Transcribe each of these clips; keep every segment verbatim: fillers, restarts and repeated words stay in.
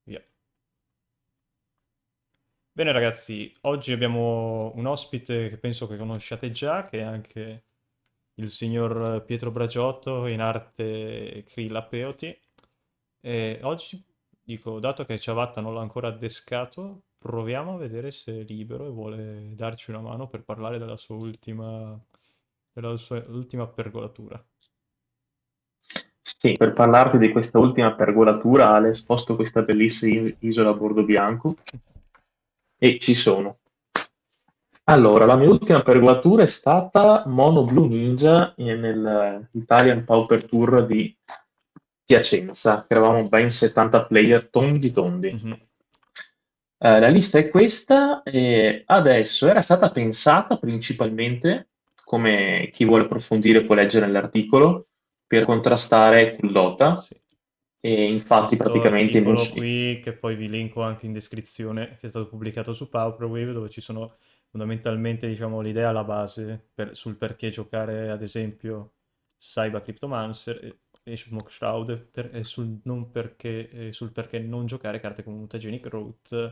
Via. Bene ragazzi, oggi abbiamo un ospite che penso che conosciate già, che è anche il signor Pietro Bragiotto, in arte Krilla Peoti. E oggi, dico, dato che Ciavatta non l'ha ancora addescato, proviamo a vedere se è libero e vuole darci una mano per parlare della sua ultima, della sua ultima pergolatura. Sì, per parlarti di questa ultima pergolatura, Ale, sposto questa bellissima isola a bordo bianco e ci sono. Allora, la mia ultima pergolatura è stata Mono Blue Ninja eh, nel Italian Pauper Tour di Piacenza, che eravamo ben settanta player tondi tondi. Mhm. Eh, la lista è questa e adesso era stata pensata principalmente, come chi vuole approfondire può leggere nell'articolo, per contrastare Kuldota Sì. e infatti Questo praticamente non articolo so. qui, che poi vi linko anche in descrizione, che è stato pubblicato su Pauperwave, dove ci sono fondamentalmente, diciamo, l'idea alla base per- sul perché giocare, ad esempio, Cyber Cryptomancer e, e Smoke Shroud, per- e sul, non perché, e sul perché non giocare carte come Mutagenic Route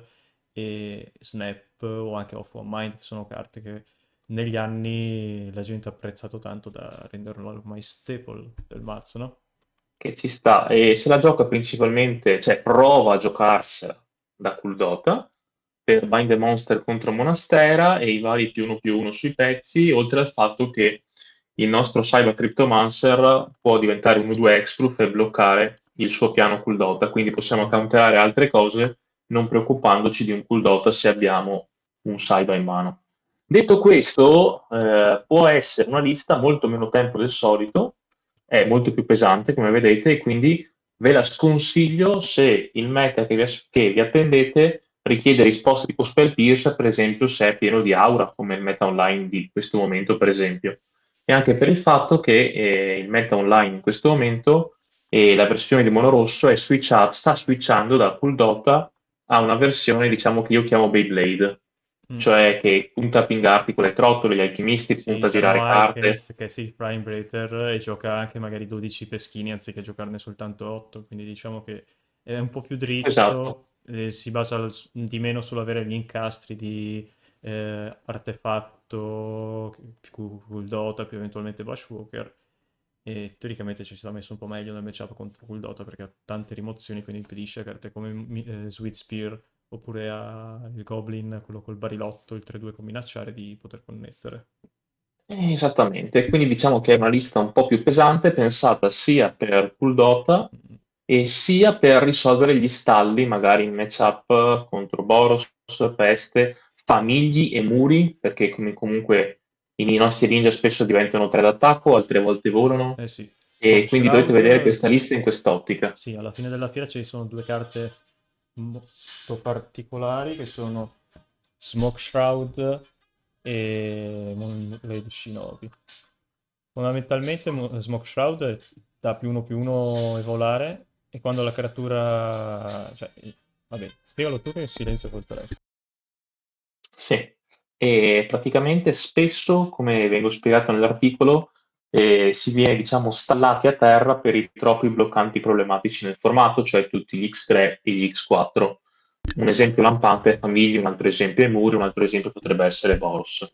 e Snap o anche Off One Mind, che sono carte che negli anni la gente ha apprezzato tanto da renderlo ormai staple del mazzo, no? Che ci sta, e se la gioca principalmente, cioè prova a giocarsela da Kuldota per Bind the Monster contro Monastera e i vari più uno più uno sui pezzi, oltre al fatto che il nostro Cyber Cryptomancer può diventare uno due Hexproof e bloccare il suo piano Kuldota, quindi possiamo Mhm. counterare altre cose non preoccupandoci di un Kuldota se abbiamo un Cyber in mano. Detto questo, eh, può essere una lista molto meno tempo del solito, è molto più pesante, come vedete, e quindi ve la sconsiglio se il meta che vi, che vi attendete richiede risposte tipo Spell Pierce, per esempio, se è pieno di aura, come il meta online di questo momento, per esempio. E anche per il fatto che eh, il meta online in questo momento e la versione di Mono Rosso è switcha- sta switchando da Cool Dota a una versione, diciamo, che io chiamo Beyblade, Mm. cioè che punta a pingarti con le trottole, gli alchimisti, Sì, punta a Termo girare carte. Alchemist che si Prime Breather e gioca anche magari dodici peschini anziché giocarne soltanto otto, quindi diciamo che è un po' più Esatto. dritto, eh, si basa al- di meno sull'avere gli incastri di eh, artefatto, più Cool Dota, più eventualmente Bushwalker, e teoricamente ci sta messo un po' meglio nel matchup contro Cool Dota perché ha tante rimozioni, quindi impedisce a carte come mi- eh, Sweet Spear oppure a il Goblin, quello col barilotto, il tre due con minacciare, di poter connettere. Eh, Esattamente, quindi diciamo che è una lista un po' più pesante, pensata sia per Cool Dota Mm. e sia per risolvere gli stalli, magari in matchup contro Boros, Peste, Famigli e Muri, perché come comunque i nostri ninja spesso diventano tre d'attacco, altre volte volano, Eh sì, e Smoke quindi dovete vedere Shroud, questa lista in quest'ottica. sì, alla fine della fiera ci sono due carte molto particolari che sono Smoke Shroud e Moonblade Shinobi. Fondamentalmente Mo- Smoke Shroud dà più uno più uno e volare e quando la creatura... Cioè, vabbè, spiegalo tu che è silenzio col telefono. Sì, e praticamente spesso, come vengo spiegato nell'articolo, eh, si viene, diciamo, stallati a terra per i troppi bloccanti problematici nel formato, cioè tutti gli X tre e gli X quattro. Un esempio lampante è Famiglia, un altro esempio è Muri, un altro esempio potrebbe essere Boros.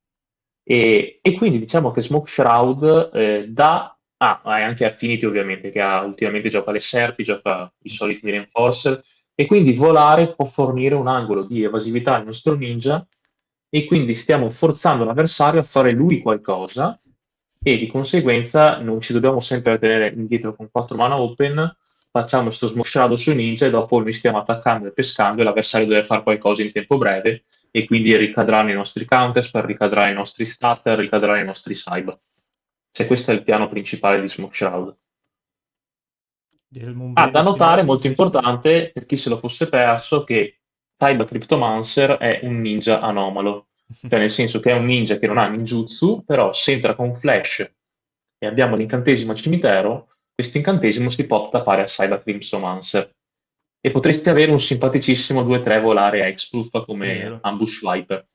E, e quindi diciamo che Smoke Shroud eh, dà, ah, e anche Affinity ovviamente, che ha, ultimamente gioca le Serpi, gioca i soliti Reinforcer, e quindi volare può fornire un angolo di evasività al nostro ninja, e quindi stiamo forzando l'avversario a fare lui qualcosa, e di conseguenza non ci dobbiamo sempre tenere indietro con quattro mana open, facciamo questo Smoke Shroud sui ninja e dopo noi stiamo attaccando e pescando e l'avversario deve fare qualcosa in tempo breve e quindi ricadrà nei nostri counterspell, ricadrà nei nostri starter, ricadrà nei nostri cyber. Cioè, questo è il piano principale di Smoke Shroud. Del Ah, Moonblade da notare, Shinobi molto invece? importante, per chi se lo fosse perso, che Taiba Cryptomancer è un ninja anomalo, cioè nel senso che è un ninja che non ha ninjutsu, però se entra con flash e abbiamo l'incantesimo cimitero, questo incantesimo si può tappare a Cyber Cryptomancer. E potreste avere un simpaticissimo due tre volare Hexproof come Vero. Ambush Viper.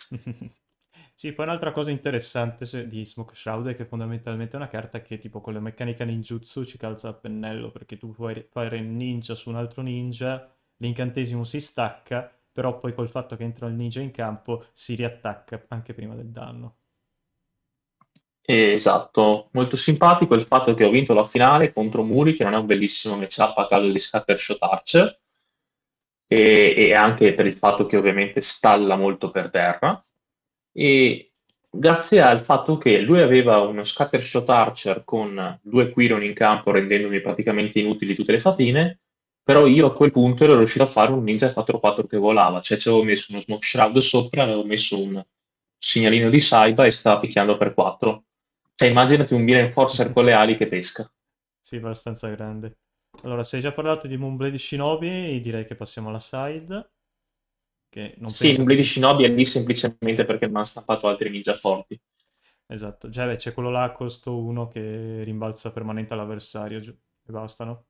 Sì, poi un'altra cosa interessante se- di Smoke Shroud è che fondamentalmente è una carta che tipo con la meccanica ninjutsu ci calza a pennello perché tu puoi fare ninja su un altro ninja, l'incantesimo si stacca, però poi col fatto che entra il ninja in campo si riattacca anche prima del danno. Esatto, molto simpatico il fatto che ho vinto la finale contro Muri, che non è un bellissimo matchup a caso di Scattershot Archer, e, e anche per il fatto che ovviamente stalla molto per terra. E grazie al fatto che lui aveva uno Scattershot Archer con due Quiron in campo, rendendomi praticamente inutili tutte le fatine, però io a quel punto ero riuscito a fare un Ninja quattro quattro che volava, cioè ci avevo messo uno Smoke Shroud sopra, avevo messo un segnalino di Saiba e stava picchiando per quattro. Cioè immaginati un Viren Enforcer con le ali che pesca. Sì, abbastanza grande. Allora, se hai già parlato di Moonblade Shinobi, direi che passiamo alla side, che non Sì, penso che Blade ci sia... Shinobi è lì semplicemente perché non ha stampato altri ninja forti. Esatto, già beh, c'è quello là a costo uno che rimbalza permanente all'avversario, giu- e basta, no?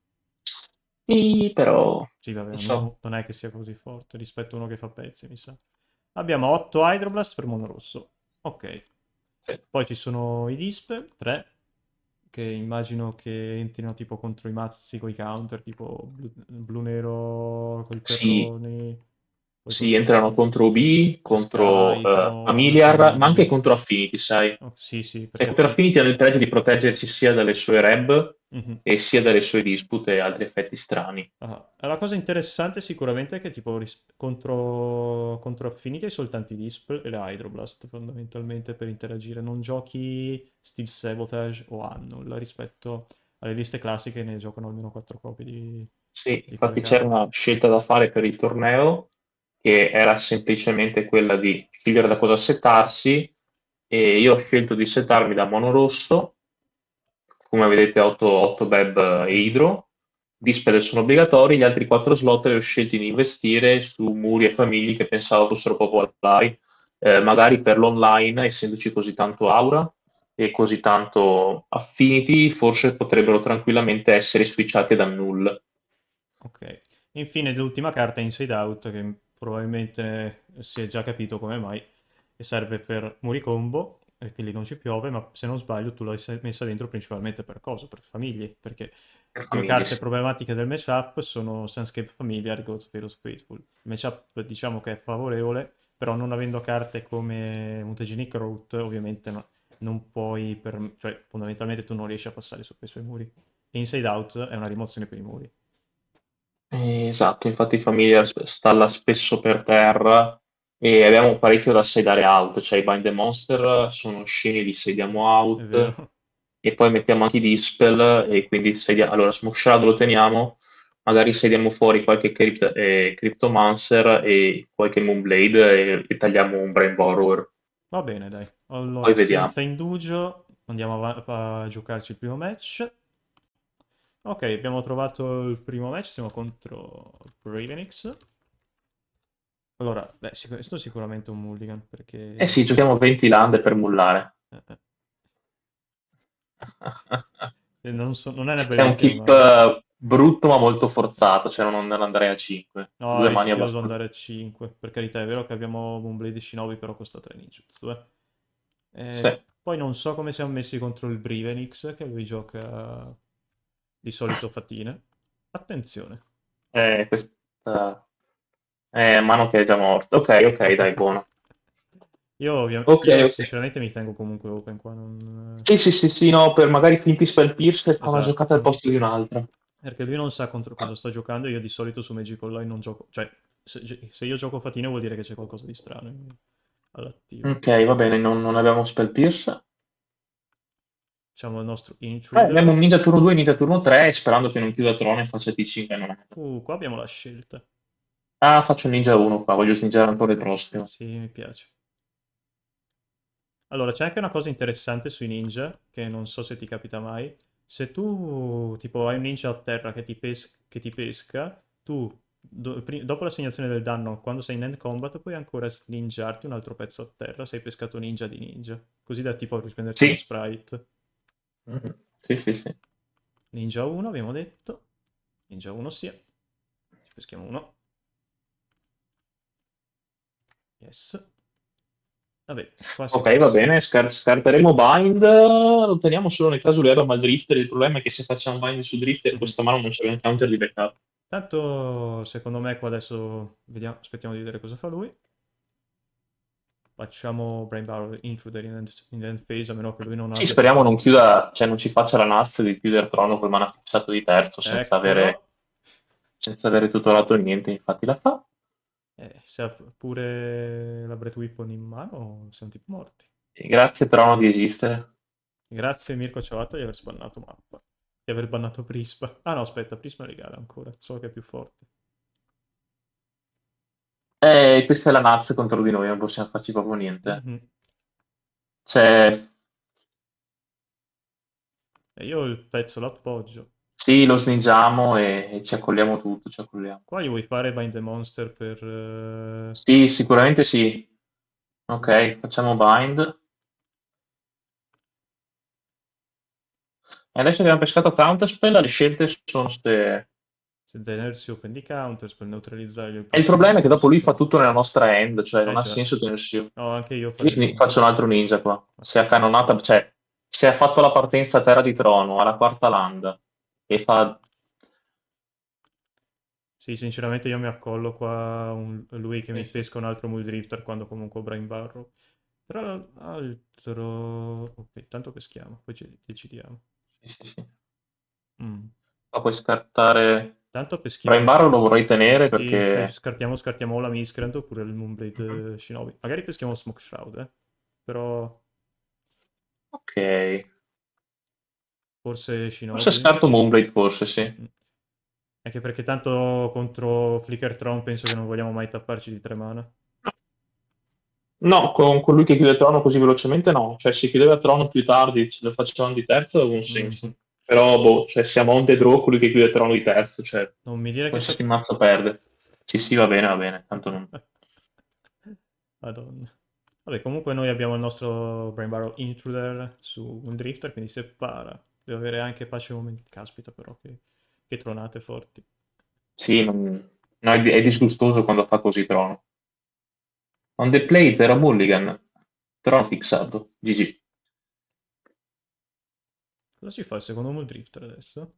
Sì, però Sì, vabbè, non so. non, non è che sia così forte rispetto a uno che fa pezzi, mi sa. Abbiamo otto Hydroblast per mono rosso. Ok. Sì. Poi ci sono i Dispel, tre, che immagino che entrino tipo contro i mazzi con i counter, tipo blu, blu-nero con i Sì, perroni, poi sì, con entrano contro U B, contro Cascai, eh, Tramorti, Familiar, ma anche Familiar. contro Affinity, sai? Oh, sì, sì, perché Cioè, per affini... Affinity hanno il pregio di proteggersi sia dalle sue reb Mhm. e sia dalle sue dispute e altri effetti strani. Ah, la cosa interessante sicuramente è che tipo ris- contro, contro Affinity hai soltanto i Dispel e le Hydroblast fondamentalmente per interagire, non giochi Steel Sabotage o Annul rispetto alle liste classiche ne giocano almeno quattro copie di, Sì, di quelle infatti c'era carte. una scelta da fare per il torneo che era semplicemente quella di scegliere da cosa settarsi e io ho scelto di settarmi da mono rosso, come vedete otto, otto Beb e Hydro, Dispel sono obbligatori, gli altri quattro slot li ho scelti di investire su muri e famiglie che pensavo fossero popolari, eh, magari per l'online, essendoci così tanto aura e così tanto affinity, forse potrebbero tranquillamente essere switchati da null. Ok. Infine l'ultima carta è Inside Out che probabilmente si è già capito come mai e serve per muri combo, perché lì non ci piove, ma se non sbaglio tu l'hai se- messa dentro principalmente per cosa? Per famiglie, perché Per due famiglie, carte sì. problematiche del matchup sono Sunscape Familiar e God's Virus Faithful. Il matchup diciamo che è favorevole, però non avendo carte come Mutagenic Route ovviamente no- non puoi, per... cioè fondamentalmente tu non riesci a passare sopra i suoi muri. E Inside Out è una rimozione per i muri. Eh, Esatto, infatti Familiar sp- stalla spesso per terra e abbiamo parecchio da sedare out, cioè i Bind the Monster sono sceni di sediamo È out vero? e poi mettiamo anche i Dispel e quindi sedia- allora Smoke Shroud lo teniamo, magari sediamo fuori qualche Crypt- eh, Cryptomancer e qualche Moonblade e, e tagliamo un Brain Borrower, Va bene, dai. poi Allora, vediamo. senza indugio, andiamo a, a giocarci il primo match. Ok, abbiamo trovato il primo match, siamo contro Bravenix. Allora, beh, sicur- questo è sicuramente un mulligan, Eh perché... sì, giochiamo venti land per mullare. eh, eh, eh, non, so- non è né È bello un né keep male. eh, brutto ma molto forzato, cioè non, non andrei a cinque. No, è Due mani rischioso abbastanza. andare a cinque. Per carità, è vero che abbiamo Moonblade Shinobi, però costa tre ninjutsu, eh. Sì. Eh, poi non so come siamo messi contro il Brivenix, che lui gioca di solito fatine. Attenzione. Eh, questa è mano che è già morta. Ok, ok, dai, buono. Io, ovvia- Ok, io ok. sinceramente mi tengo comunque open qua, non... Sì, sì, sì, sì, no, per magari finti spell pierce e fa una giocata al Esatto. posto di un'altra. Perché lui non sa contro cosa sto giocando e io di solito su Magic Online non gioco... Cioè, se, se io gioco fatine vuol dire che c'è qualcosa di strano in- all'attivo. Ok, va bene, non, non abbiamo spell pierce. Facciamo il nostro Eh, abbiamo Intruder. un ninja turno due, ninja turno tre, sperando che non chiuda Trone e faccia T cinque. Non è. Uh, qua abbiamo la scelta. Ah, faccio un ninja uno qua, voglio sningare ancora il prossimo. Sì, mi piace. Allora, c'è anche una cosa interessante sui ninja, che non so se ti capita mai. Se tu, tipo, hai un ninja a terra che ti, pes- che ti pesca, tu, do- pri- dopo l'assegnazione del danno, quando sei in end combat, puoi ancora ninjarti un altro pezzo a terra se hai pescato ninja di ninja. Così da tipo riprenderti una Sì. sprite. Mhm. Sì, sì, sì. Ninja uno, abbiamo detto. Ninja uno sia. Ci peschiamo uno. Yes. Vabbè, qua si Ok, va passa. bene, scar- scarteremo bind, lo teniamo solo nel caso lui abbia mal drifter, il problema è che se facciamo bind su drifter Mhm. questa mano non c'è un counter di backup. Tanto secondo me qua adesso vediamo, aspettiamo di vedere cosa fa lui. Facciamo Brain Barrel Intruder in end, in end phase, a meno che lui non Sì, abbia... speriamo non chiuda, cioè non ci faccia la nazza di chiudere Trono col mana fissato di terzo senza avere, Eccolo! senza avere tutelato niente, infatti la fa. Eh, se ha pure la Breath Weapon in mano, siamo tipo morti. E grazie Trono di esistere. Grazie Mirko Ciavatta di aver spannato mappa. Di aver bannato Prisma. Ah no, aspetta, Prisma regala ancora, solo che è più forte. E questa è la nazza contro di noi, non possiamo farci proprio niente. Mhm. Cioè, E io il pezzo l'appoggio. sì, lo sningiamo e, e ci accolliamo tutto, ci accolliamo. Qua gli vuoi fare Bind the Monster per... eh, Sì, sicuramente sì. Ok, facciamo bind. E adesso che abbiamo pescato Counterspell, le scelte sono se... se tenersi open di counter, per neutralizzare il E il prossimo problema è che dopo lui fa mostro. tutto nella nostra end, cioè non Eh ha già. senso tenersi... No, anche io Io farei ni- così. faccio un altro ninja qua. Ma Se ha sì. cannonata, cioè, se ha fatto la partenza a terra di trono alla quarta land e fa... Sì, sinceramente io mi accollo qua un- lui che Sì, mi sì, pesca un altro Muldrifter quando comunque ho Brain Barrow. Però altro... Ok, tanto peschiamo, poi ci decidiamo. sì, sì, sì. Mm. Ma puoi scartare... Tanto peschiamo... Brain Barrow lo vorrei tenere Sì, cioè, perché... scartiamo, scartiamo la Miscreant oppure il Mhm. Moonblade eh, Shinobi. Magari peschiamo Smoke Shroud, eh. Però Ok. forse Forse Shinobi. scarto Moonblade, forse, sì. Mm. Anche perché tanto contro Flicker Throne penso che non vogliamo mai tapparci di tre mana. No, con colui che chiude Trono così velocemente no. Cioè, se chiudeva Trono più tardi, ce lo facevamo di terzo, aveva un Mhm. senso. Però, boh, cioè, siamo on the draw colui che chiude Trono di terzo, cioè, Non mi dire che c'è... qualsiasi mazzo perde. Sì, sì, va bene, va bene, tanto non... Madonna. Vabbè, comunque noi abbiamo il nostro Brain Barrel Intruder su un Drifter, quindi se para. Deve avere anche pace momenti. Caspita però, che, che tronate forti. Sì, non- no, è, è disgustoso quando fa così Trono. On the play, zero mulligan. Trono fissato. G G. Cosa si fa il secondo Moon Drifter adesso?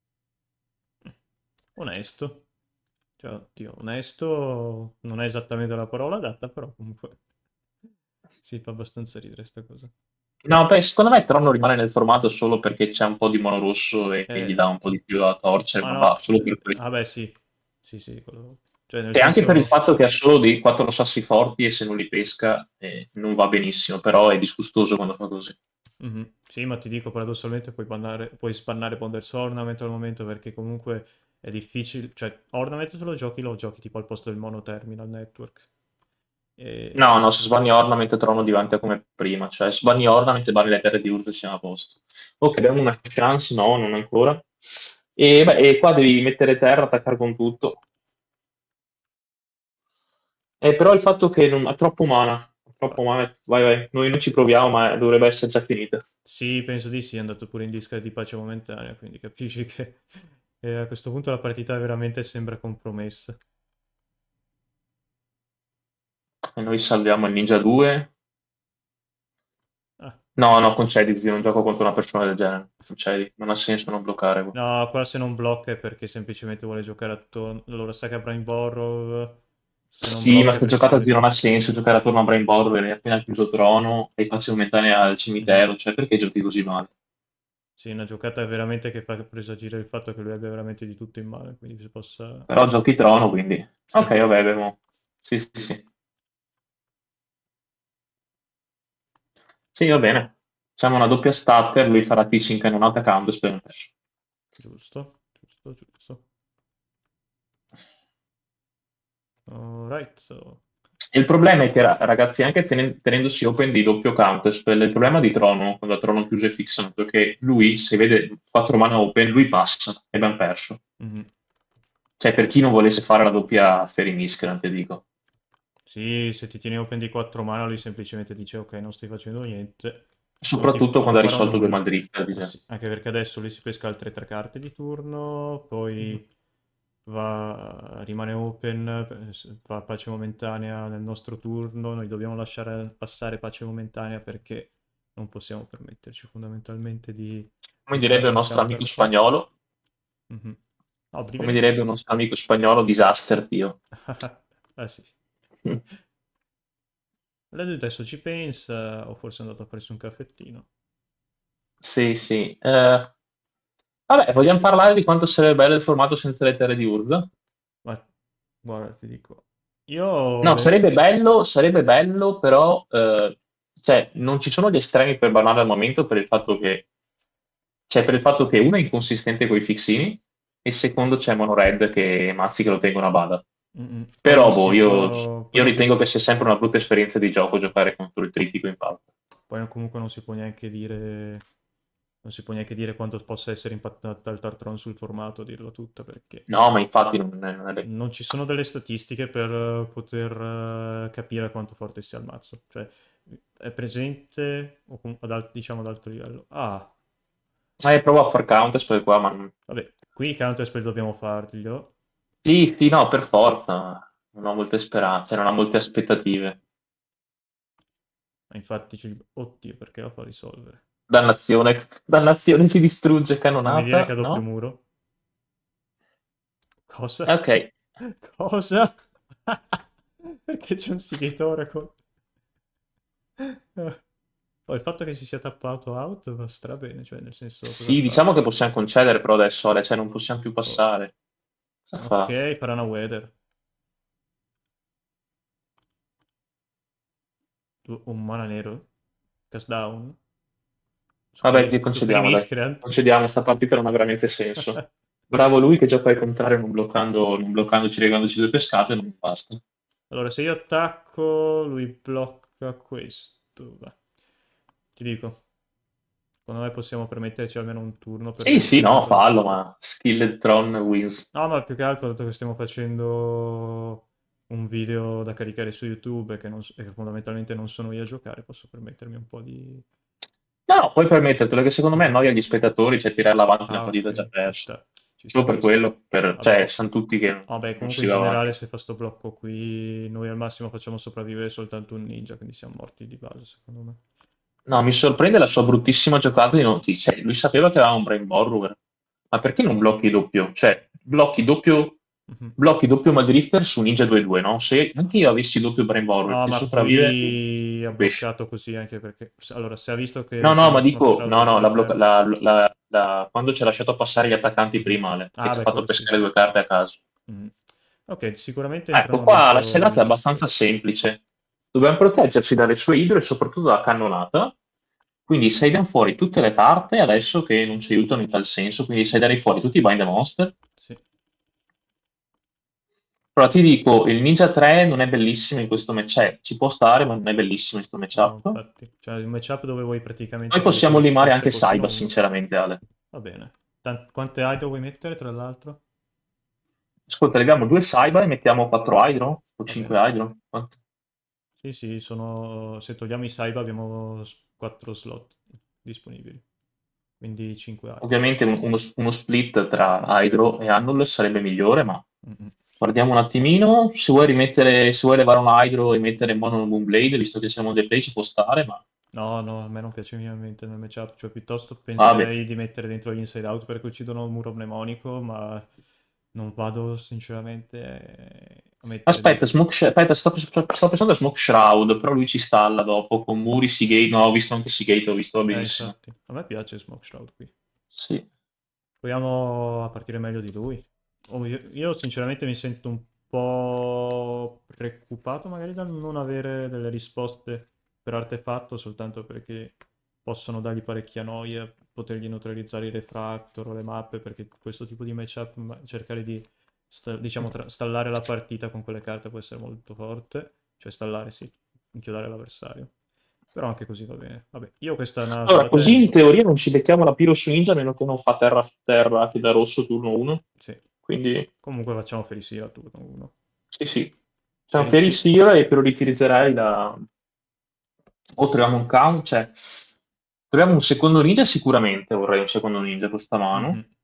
Onesto. Cioè, oddio, onesto non è esattamente la parola adatta, però comunque si fa abbastanza ridere sta cosa. No, beh, secondo me Trono rimane nel formato solo perché c'è un po' di mono rosso e, e gli Eh, dà un po' di più da torcere, ma ma va, no, solo per eh, quello. ah beh sì, sì sì, quello- cioè nel E anche per il senso, fatto che ha solo dei quattro sassi forti e se non li pesca eh, non va benissimo, però è disgustoso quando fa così. mhm. Sì, ma ti dico paradossalmente puoi bannare, puoi spannare Ponders Ornament al momento perché comunque è difficile, cioè Ornament se lo giochi lo giochi tipo al posto del mono Terminal Network. E... No, no, se sbanni Ornament Trono diventa come prima, cioè sbanni Ornament e banni le terre di Urza e siamo a posto. Ok, abbiamo una chance, no, non ancora. E, beh, e qua devi mettere terra, attaccare con tutto. Eh, però il fatto che non ha troppo mana, ha troppo mana, vai vai, noi non ci proviamo, ma dovrebbe essere già finita. Sì, penso di sì, è andato pure in disca di pace momentanea, quindi capisci che eh, a questo punto la partita veramente sembra compromessa. E noi salviamo il Ninja due. Ah, No, no, concedi, zio, non gioco contro una persona del genere. Concedi, non ha senso non bloccare qua. no, qua se non blocca è perché semplicemente vuole giocare attorno. Allora, sa che a Brain Borrow, se non Sì, ma blocca è sta perché giocata vuole... zio non ha senso giocare attorno a Brain Borrower, hai appena chiuso Trono, hai pace momentanea al Mhm. cimitero, cioè perché giochi così male? Sì, una giocata veramente che fa presagire il fatto che lui abbia veramente di tutto in mano, quindi si possa Però giochi Trono, quindi... Ok, scartare. vabbè, abbiamo... Sì, sì, sì. Sì, va bene. Facciamo una doppia stacker, lui farà T cinque in un'altra count, spero. Giusto, giusto, giusto. Alright, so... E il problema è che, ra- ragazzi, anche tenen- tenendosi open di doppio counterspell, il problema di Trono, quando ha Trono chiuso e fissato, è che lui, se vede quattro mana open, lui passa e abbiamo perso. Mhm. Cioè, per chi non volesse fare la doppia Fairy Miscreant, te dico. Sì, se ti tieni open di quattro mana, lui semplicemente dice ok, non stai facendo niente, non, ti f- Soprattutto non quando ha farò risolto due nulla. Madrid, Eh dice. sì, anche perché adesso lui si pesca altre tre carte di turno, poi va, rimane open, eh, s- fa pace momentanea nel nostro turno, noi dobbiamo lasciare passare pace momentanea perché non possiamo permetterci fondamentalmente di Come direbbe entrare il in nostro amico counterplay. spagnolo, Mhm. No, Come Briveri direbbe sì. un nostro amico spagnolo, disaster, Dio. Eh sì. Mm. Lei adesso ci pensa, o forse è andato a prendere un caffettino. Sì, sì. Eh, vabbè, vogliamo parlare di quanto sarebbe bello il formato senza le terre di Urza? Ma guarda, ti dico, io No, le- sarebbe bello, sarebbe bello, però eh, cioè, non ci sono gli estremi per Banana al momento per il fatto che, cioè, per il fatto che uno è inconsistente con i fixini e secondo c'è Monored che mazzi che lo tengono a bada. Mm, mm. Poi non Però boh, si io, può, poi io non si, ritengo che sia sempre una brutta esperienza di gioco giocare contro il Trittico in palco. poi comunque non si può neanche dire, non si può neanche dire quanto possa essere impattata il Tartron sul formato, a dirlo tutta, perché No, ma infatti non è, non è- non ci sono delle statistiche per eh, poter eh, capire quanto forte sia il mazzo. Cioè, è presente, o com- ad al- diciamo ad alto livello. Ah, Eh, provo a far counter poi qua, ma... vabbè, qui i counterspell dobbiamo farglielo. Sì, sì, no, per forza. Non ho molte speranze, cioè, non ho molte aspettative. Ma infatti, ci... oddio, perché lo fa risolvere? Dannazione, dannazione ci distrugge Non mi dire che canonata, ha doppio no? muro. Cosa? Ok. Cosa? Perché c'è un Sighitora con... Eh. Oh, il fatto che si sia tappato out va strabene, cioè nel senso cosa Sì, fa? diciamo che possiamo concedere però adesso, Ale, cioè non possiamo più Oh, passare. Cosa fa? ok, farà una weather. Tu- Un mana nero? Cast down? Vabbè, Supreme, zio, Supreme concediamo, dai. Miscreant? Concediamo, sta partita non ha veramente senso. Bravo lui che gioca al contrario, non bloccando, non bloccandoci, regandoci due pescate, e non basta. Allora, se io attacco, lui blocca questo. Beh, ti dico, secondo me possiamo permetterci almeno un turno per Sì, sì, no, recuperarlo. fallo, ma Skilled Tron wins. No, ma più che altro, dato che stiamo facendo un video da caricare su YouTube e che, non s- e che fondamentalmente non sono io a giocare, posso permettermi un po' di... No, no, puoi permettertelo, che secondo me annoia gli spettatori, cioè tirare avanti una Ah, partita già ok, ci persa. sta, ci Solo sta, per ci sta. quello, per- Vabbè, cioè, oh. sanno tutti che Vabbè, non comunque si in va generale avanti. se fa sto blocco qui, noi al massimo facciamo sopravvivere soltanto un ninja, quindi siamo morti di base, secondo me. No, mi sorprende la sua bruttissima giocata di notti. Cioè, lui sapeva che aveva un Brain Borrower, ma perché non blocchi doppio? Cioè, blocchi doppio, Mhm. blocchi doppio Madrifter su Ninja due due, no? Se anche io avessi doppio Brain Borrower No, che ma sopravvive, qui ha pesce. bloccato così anche perché... Allora, se ha visto che No, no, mettevo ma Smoke dico, Shroud no, no, sulla la blocca- terra... la- la- la- quando ci ha lasciato passare gli attaccanti Mhm. prima, Ale, che Ah, ci ha beh, fatto quello sì. pescare due carte a caso. Mhm. Ok, sicuramente Ecco, entrano qua la dentro serata i è disper. abbastanza semplice. Dobbiamo proteggerci dalle sue idro e soprattutto dalla cannonata. Quindi sai da fuori tutte le carte adesso che non ci aiutano in tal senso. Quindi sai dare fuori tutti i Bind the Monster. Sì, Però ti dico, il Ninja tre non è bellissimo in questo match. Cioè, ci può stare, ma non è bellissimo in questo no, matchup. infatti. Cioè, un matchup dove vuoi Noi praticamente tutte possiamo le limare risposte anche costino Saiba, uno. sinceramente, Ale. Va bene. Tant- quante hydro vuoi mettere, tra l'altro? Ascolta, leviamo due Saiba e mettiamo quattro Hydro o Va cinque bene. Hydro. Quanto? Sì, sì, sono... se togliamo i Saiba abbiamo quattro slot disponibili. Quindi cinque hydro. Ovviamente un- uno, uno split tra Hydro e Annul sarebbe migliore, ma Mm-mm. guardiamo un attimino. Se vuoi rimettere, se vuoi levare un Hydro e mettere Mono Moonblade, visto che siamo dei play, ci può stare, ma No, no, a me non piace minimamente nel matchup, cioè piuttosto vabbè. penserei di mettere dentro gli inside out perché uccidono il muro pneumonico, ma non vado sinceramente eh, a mettere Aspetta, dentro... Smoke Sh- aspetta, sto, sto pensando a Smoke Shroud, però lui ci stalla dopo con Muri, Seagate. No, ho visto anche Seagate, ho visto, va Eh, benissimo. infatti, a me piace Smoke Shroud qui. Sì. Proviamo a partire meglio di lui. Oh, io, io sinceramente mi sento un po' preoccupato magari dal non avere delle risposte per artefatto soltanto perché possono dargli parecchia noia, potergli neutralizzare i refractor o le mappe, perché questo tipo di matchup, ma- cercare di sta- diciamo, tra- stallare la partita con quelle carte può essere molto forte, cioè stallare sì, inchiodare l'avversario. Però anche così va bene. Vabbè, io questa naso Allora, la così in tengo. teoria non ci becchiamo la Pyro su Ninja, a meno che non fa terra terra che da rosso turno uno. Sì. Quindi, Comunque facciamo Ferisira a turno uno. sì, sì. Siamo per Ferisira. Sira e prioritizzerei la... O troviamo un count, cioè... Troviamo un secondo ninja sicuramente, vorrei un secondo ninja questa mano. Mhm.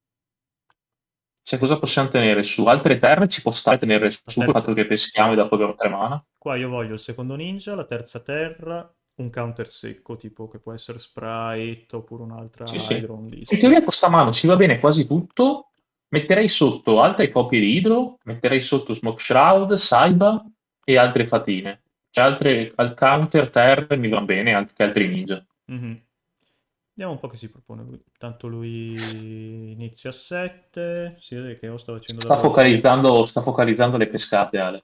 Cioè, cosa possiamo tenere su? Altre terre ci può stare tenere La su, col terza, fatto che peschiamo sì. e dopo abbiamo tre mana. Qua io voglio il secondo ninja, la terza terra, un counter secco, tipo che può essere Sprite oppure Sì, un'altra sì. Hydro, un In Dispel. teoria questa mano ci va bene quasi tutto, Metterei sotto altre copie di Hydro, metterei sotto Smoke Shroud, Saiba e altre fatine. Cioè altre, al counter terra mi va bene, alt- che altri ninja. Mhm. Vediamo un po' che si propone lui. Tanto lui inizia a sette, si vede che io sto facendo Sta davvero bene. focalizzando, sta focalizzando le pescate, Ale.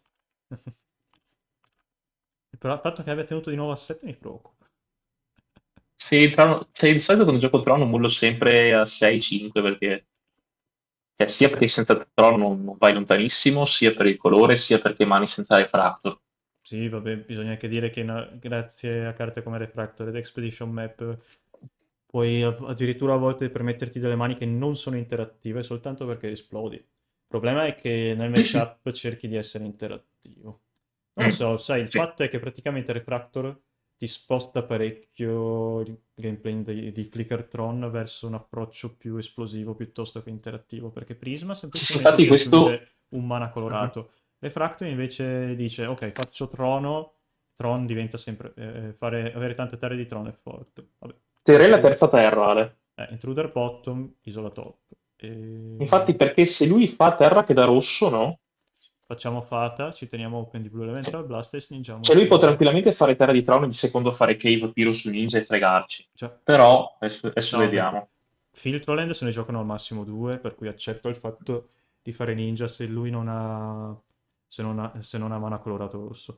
Però il fatto che abbia tenuto di nuovo a sette mi preoccupa. Sì, Trono- cioè, di solito quando gioco Trono mullo sempre a sei cinque perché cioè, sia perché senza Trono non, non vai lontanissimo, sia per il colore, sia perché mani senza Refractor. Sì, vabbè, bisogna anche dire che na- grazie a carte come Refractor ed Expedition Map puoi a- addirittura a volte permetterti delle mani che non sono interattive soltanto perché esplodi. Il problema è che nel Sì, sì. matchup cerchi di essere interattivo. Non lo Mm. so, sai, il Sì. fatto è che praticamente Refractor ti sposta parecchio il gameplay di, di Flickertron verso un approccio più esplosivo piuttosto che interattivo, perché Prisma Sì, sì, semplicemente infatti ti questo... aggiunge un mana Mhm. colorato. Refractor invece dice, ok, faccio Trono, Tron diventa sempre... eh, fare, avere tante terre di Tron è forte. Vabbè, Terrei la Intruder, terza terra, Ale. eh, Intruder bottom, Isola top. E... Infatti perché se lui fa terra che da rosso, no? Facciamo Fata, ci teniamo open di Blue Cioè Elemental Blast e sningiamo cioè, lui può Tron. tranquillamente fare terra di Trono e di secondo fare Cave, Pyro su Ninja e fregarci. Cioè, Però, adesso, adesso no, vabbè. vediamo. Filtroland se ne giocano al massimo due, per cui accetto il fatto di fare ninja se lui non ha... se non ha, se non ha mana colorato rosso.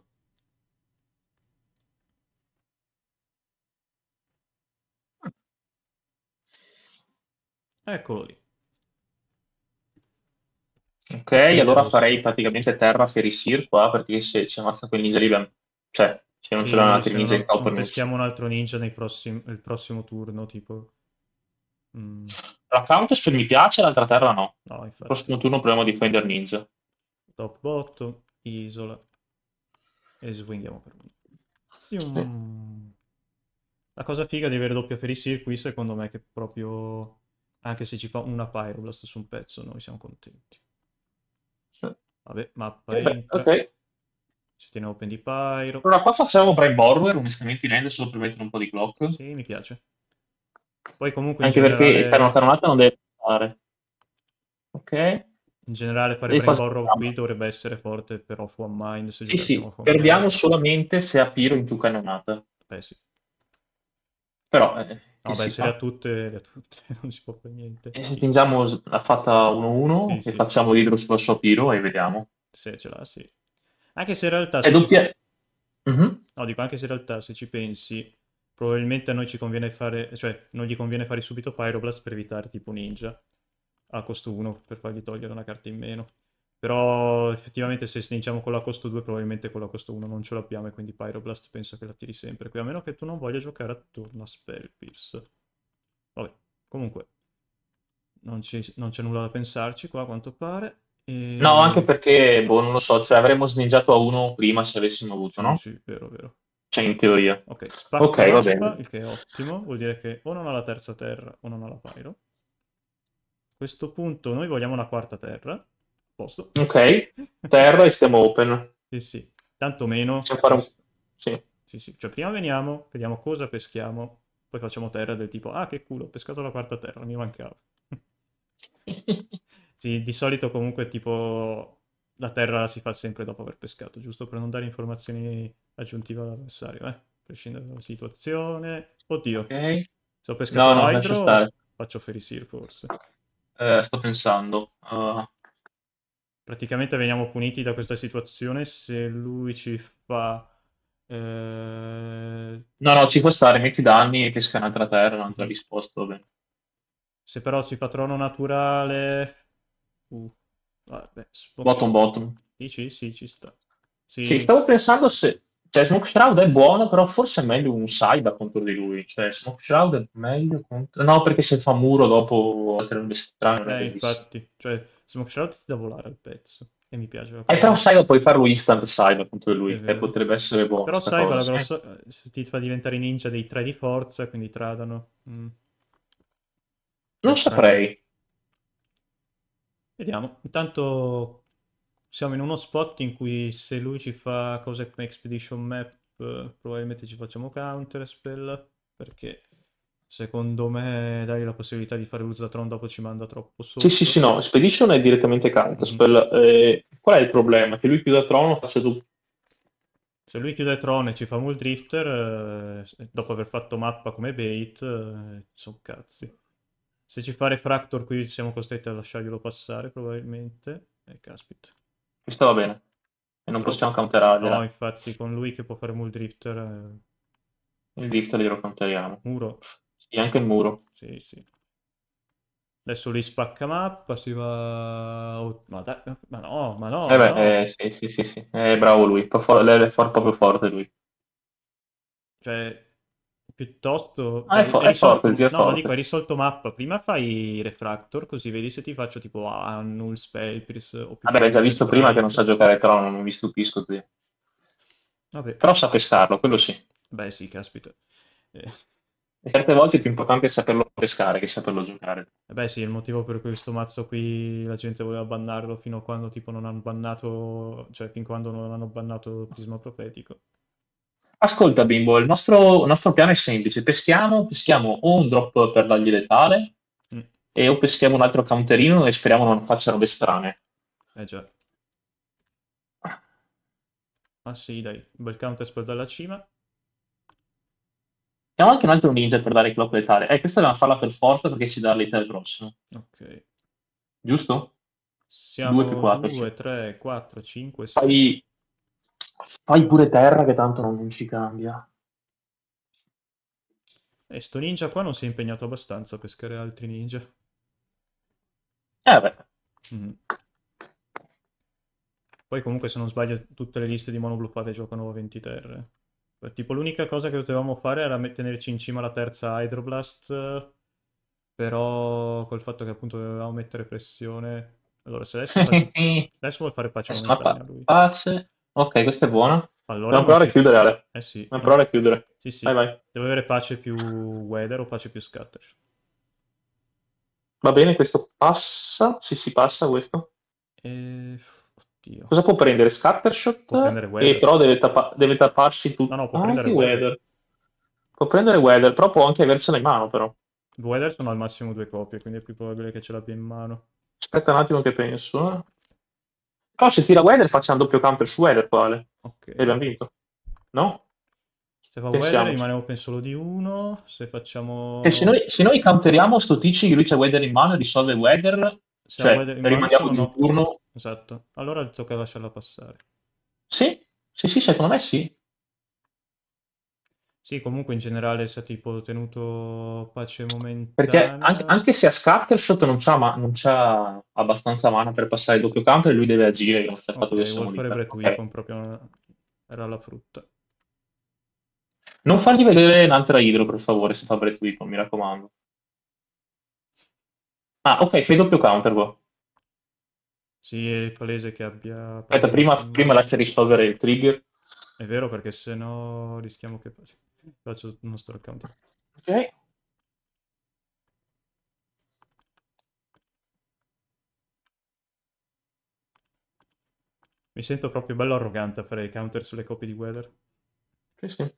Eccolo lì. Ok, Passione allora farei rossa. praticamente terra Ferisir qua, perché se ci ammazza quel ninja lì, abbiamo- cioè, se non ce l'hanno Sì, altri se non, ninja in ha- top non non peschiamo uscì. un altro ninja nei prossim- il prossimo turno, tipo... mm, La Counterspell mi piace, l'altra terra no. no, Il infatti. prossimo turno proviamo a Defender Ninja. Top bottom, isola e swinghiamo per uno. Sì. Zium. La cosa figa di avere doppia Ferisir qui, secondo me, è che proprio... Anche se ci fa una Pyroblast su un pezzo, noi siamo contenti. Sì. Vabbè, mappa E beh, entra. ok. Si tiene open di Pyro. Allora qua facciamo Brine Borrower, onestamente in end solo per mettere un po' di clock. Sì, mi piace. Poi comunque in Anche perché per una generale... canonata non deve fare. Ok. In generale fare E Brain cosa Borrow qui facciamo? dovrebbe essere forte per Off One Mind se Sì, giocassimo sì, Off One perdiamo Mind. solamente se ha Piro in più canonata. Beh sì. Però, eh, che No, beh, si se le ha fa? tutte, le ha tutte, non si può fare niente. E se tingiamo la fatta Sì, uno uno e sì, facciamo l'idro sulla sua Piro e vediamo. se ce l'ha, sì. Anche se in realtà È se ci... doppia... Mhm. No, dico, anche se in realtà se ci pensi, probabilmente a noi ci conviene fare... Cioè, non gli conviene fare subito Pyroblast per evitare tipo Ninja a costo uno, per fargli togliere una carta in meno. Però effettivamente se sninciamo con la costo due, probabilmente con la costo uno non ce l'abbiamo e quindi Pyroblast penso che la tiri sempre qui, a meno che tu non voglia giocare a turno a Spell Pierce. Vabbè, comunque non ci- non c'è nulla da pensarci qua a quanto pare. No, anche E... perché, boh, non lo so, cioè avremmo sniggiato a uno prima se avessimo avuto, Sì, no? sì, vero, vero. Cioè, in teoria. Ok, spacca Ok, va mappa, bene. il che è ottimo, vuol dire che o non ha la terza terra o non ha la Pyro. A questo punto noi vogliamo una quarta terra. Posto. Ok, terra e stiamo open. Sì, sì. Tanto meno. Possiamo fare un... così- Sì. Sì, sì. Cioè, prima veniamo, vediamo cosa peschiamo, poi facciamo terra del tipo, ah, che culo, ho pescato la quarta terra, mi mancava. Sì, di solito comunque tipo la terra la si fa sempre dopo aver pescato, giusto per non dare informazioni aggiuntive all'avversario, eh. A prescindere dalla situazione. Ok. Oddio, se ho No, pescato no, lascia stare. Hydro, faccio Ferisir forse. Eh, sto pensando. Uh, Praticamente veniamo puniti da questa situazione se lui ci fa... eh, No, no, ci può stare, metti danni e pesca un'altra terra, un'altra mhm. risposta, va bene. Se però ci fa trono naturale... Uh, vabbè, Smoke Bottom, Sh- bottom. Dici? Sì, ci sta. Sì, Sì, stavo pensando se... Cioè, Smoke Shroud è buono, però forse è meglio un Saiba contro di lui. Cioè, Smoke Shroud è meglio contro... No, perché se fa muro dopo altre robe strane non è eh, bellissimo. infatti. Cioè, Smoke Shroud ti dà volare il pezzo. E mi piace la E però cosa. Saiba puoi farlo instant Saiba contro di È lui, e vero. potrebbe essere buona Però sta sai, cosa, la sì. grossa... eh, ti fa diventare ninja dei tre di forza, quindi tradano. Mm. Non Cioè, tra... saprei. Vediamo. Intanto siamo in uno spot in cui se lui ci fa cose come Expedition Map, eh, probabilmente ci facciamo counterspell, perché Secondo me dai la possibilità di fare Uzzatron dopo ci manda troppo Sì, sì, sì, sotto. no, Expedition è direttamente Mhm. counterspell. Eh, qual è il problema? Che lui chiuda Trono, faccia tu. Se lui chiude Tron e ci fa Muldrifter, eh, dopo aver fatto mappa come bait, eh, sono cazzi. Se ci fa Refractor qui siamo costretti a lasciarglielo passare probabilmente. E caspita. Questo va bene. E non possiamo Troppo. No, counterargliela. infatti con lui che può fare Muldrifter, eh, Il lift glielo counteriamo. muro. Sì, anche il muro. Sì, sì. Adesso lui spacca mappa, si va... oh, ma, dai, ma no, ma no, Eh ma beh, eh, no. sì, sì, sì, sì. È bravo lui. Po- fo- Lei è for- proprio forte lui. Cioè, piuttosto... Ah, è, Hai fo- hai è forte, il risolto... zio è No, ma dico, hai forte. risolto mappa. Prima fai Refractor, così vedi se ti faccio tipo Annul, Spell, Pierce, o Vabbè, l'hai già piuttosto visto prima che non Sprite. sa giocare Trono, non mi stupisco, zio. Vabbè, Però sa pescarlo, quello sì. beh sì, caspita. Eh, E certe volte è più importante saperlo pescare che saperlo giocare. eh beh sì, il motivo per cui questo mazzo qui la gente voleva bannarlo fino a quando tipo non hanno bannato... Cioè, fin quando non hanno bannato Prisma Profetico. Ascolta, Bimbo, il nostro, il nostro piano è semplice. Peschiamo, peschiamo o un drop per dargli letale, Mm, e o peschiamo un altro counterino e speriamo non faccia robe strane. eh già. Ah sì, dai, un bel counterspell dalla cima. Abbiamo anche un altro ninja per dare clock letale. Eh, questa dobbiamo farla per forza perché ci dà il letale prossimo. Ok. Giusto? due più Siamo quattro, sì. due, tre, quattro, cinque, sei. Fai, fai pure terra che tanto non, non ci cambia. E sto ninja qua non si è impegnato abbastanza a pescare altri ninja. Eh beh. Mhm. Poi comunque se non sbaglio tutte le liste di mono bluffate giocano a venti terre. Eh, Tipo l'unica cosa che potevamo fare era met- tenerci in cima la terza Hydroblast, eh, però col fatto che appunto dovevamo mettere pressione... Allora se adesso, faccio... adesso vuole fare pace Adesso una momentanea pa- lui. pace. Ok, questa è buona. Allora Dobbiamo non provare a ci... chiudere, Ale. Eh sì, Dobbiamo non- provare a chiudere. sì Vai, sì, vai. deve avere pace più Weather o pace più Scatter. Va bene, questo passa. Sì, si passa questo. E... Oddio, Cosa può prendere? può Scattershot, prendere e Weather. però deve, tappa- deve tapparsi No, tutto. no, può Ah, prendere anche Weather. Weather. Può prendere Weather, però può anche avercela in mano, però. Weather sono al massimo due copie, quindi è più probabile che ce l'abbia in mano. Aspetta un attimo che penso. eh. Però se tira Weather facciamo doppio counter su Weather, quale? Ok. E abbiamo vinto. No? Se fa Weather Pensiamoci. rimane open solo di uno. Se E se facciamo... noi, se noi counteriamo sto Ticci che lui c'ha Weather in mano e risolve Weather, Se ha cioè Weather in mano rimandiamo sono di un knockback. turno. Esatto. Allora tocca lasciarla passare. Sì, sì, sì, secondo me sì. Sì, comunque in generale se ha tipo tenuto pace Perché anche, momentanea... anche se a Scattershot non c'ha, ma- non c'ha abbastanza mana per passare il doppio counter, lui deve agire grazie al fatto che Ok, siamo vuol lì. fare Breath Ok. Weapon proprio... Era la frutta. Non fargli vedere un'altra Hydro, per favore, se fa Breath Weapon, mi raccomando. Ah, ok, fai doppio counter qua. Sì, è palese che abbia Aspetta, palle prima, liste in prima mano. lascia risolvere il trigger. È vero perché se no rischiamo che... Faccio il nostro account. Ok. Mi sento proprio bello arrogante a fare i counter sulle copie di Weather. Sì, sì.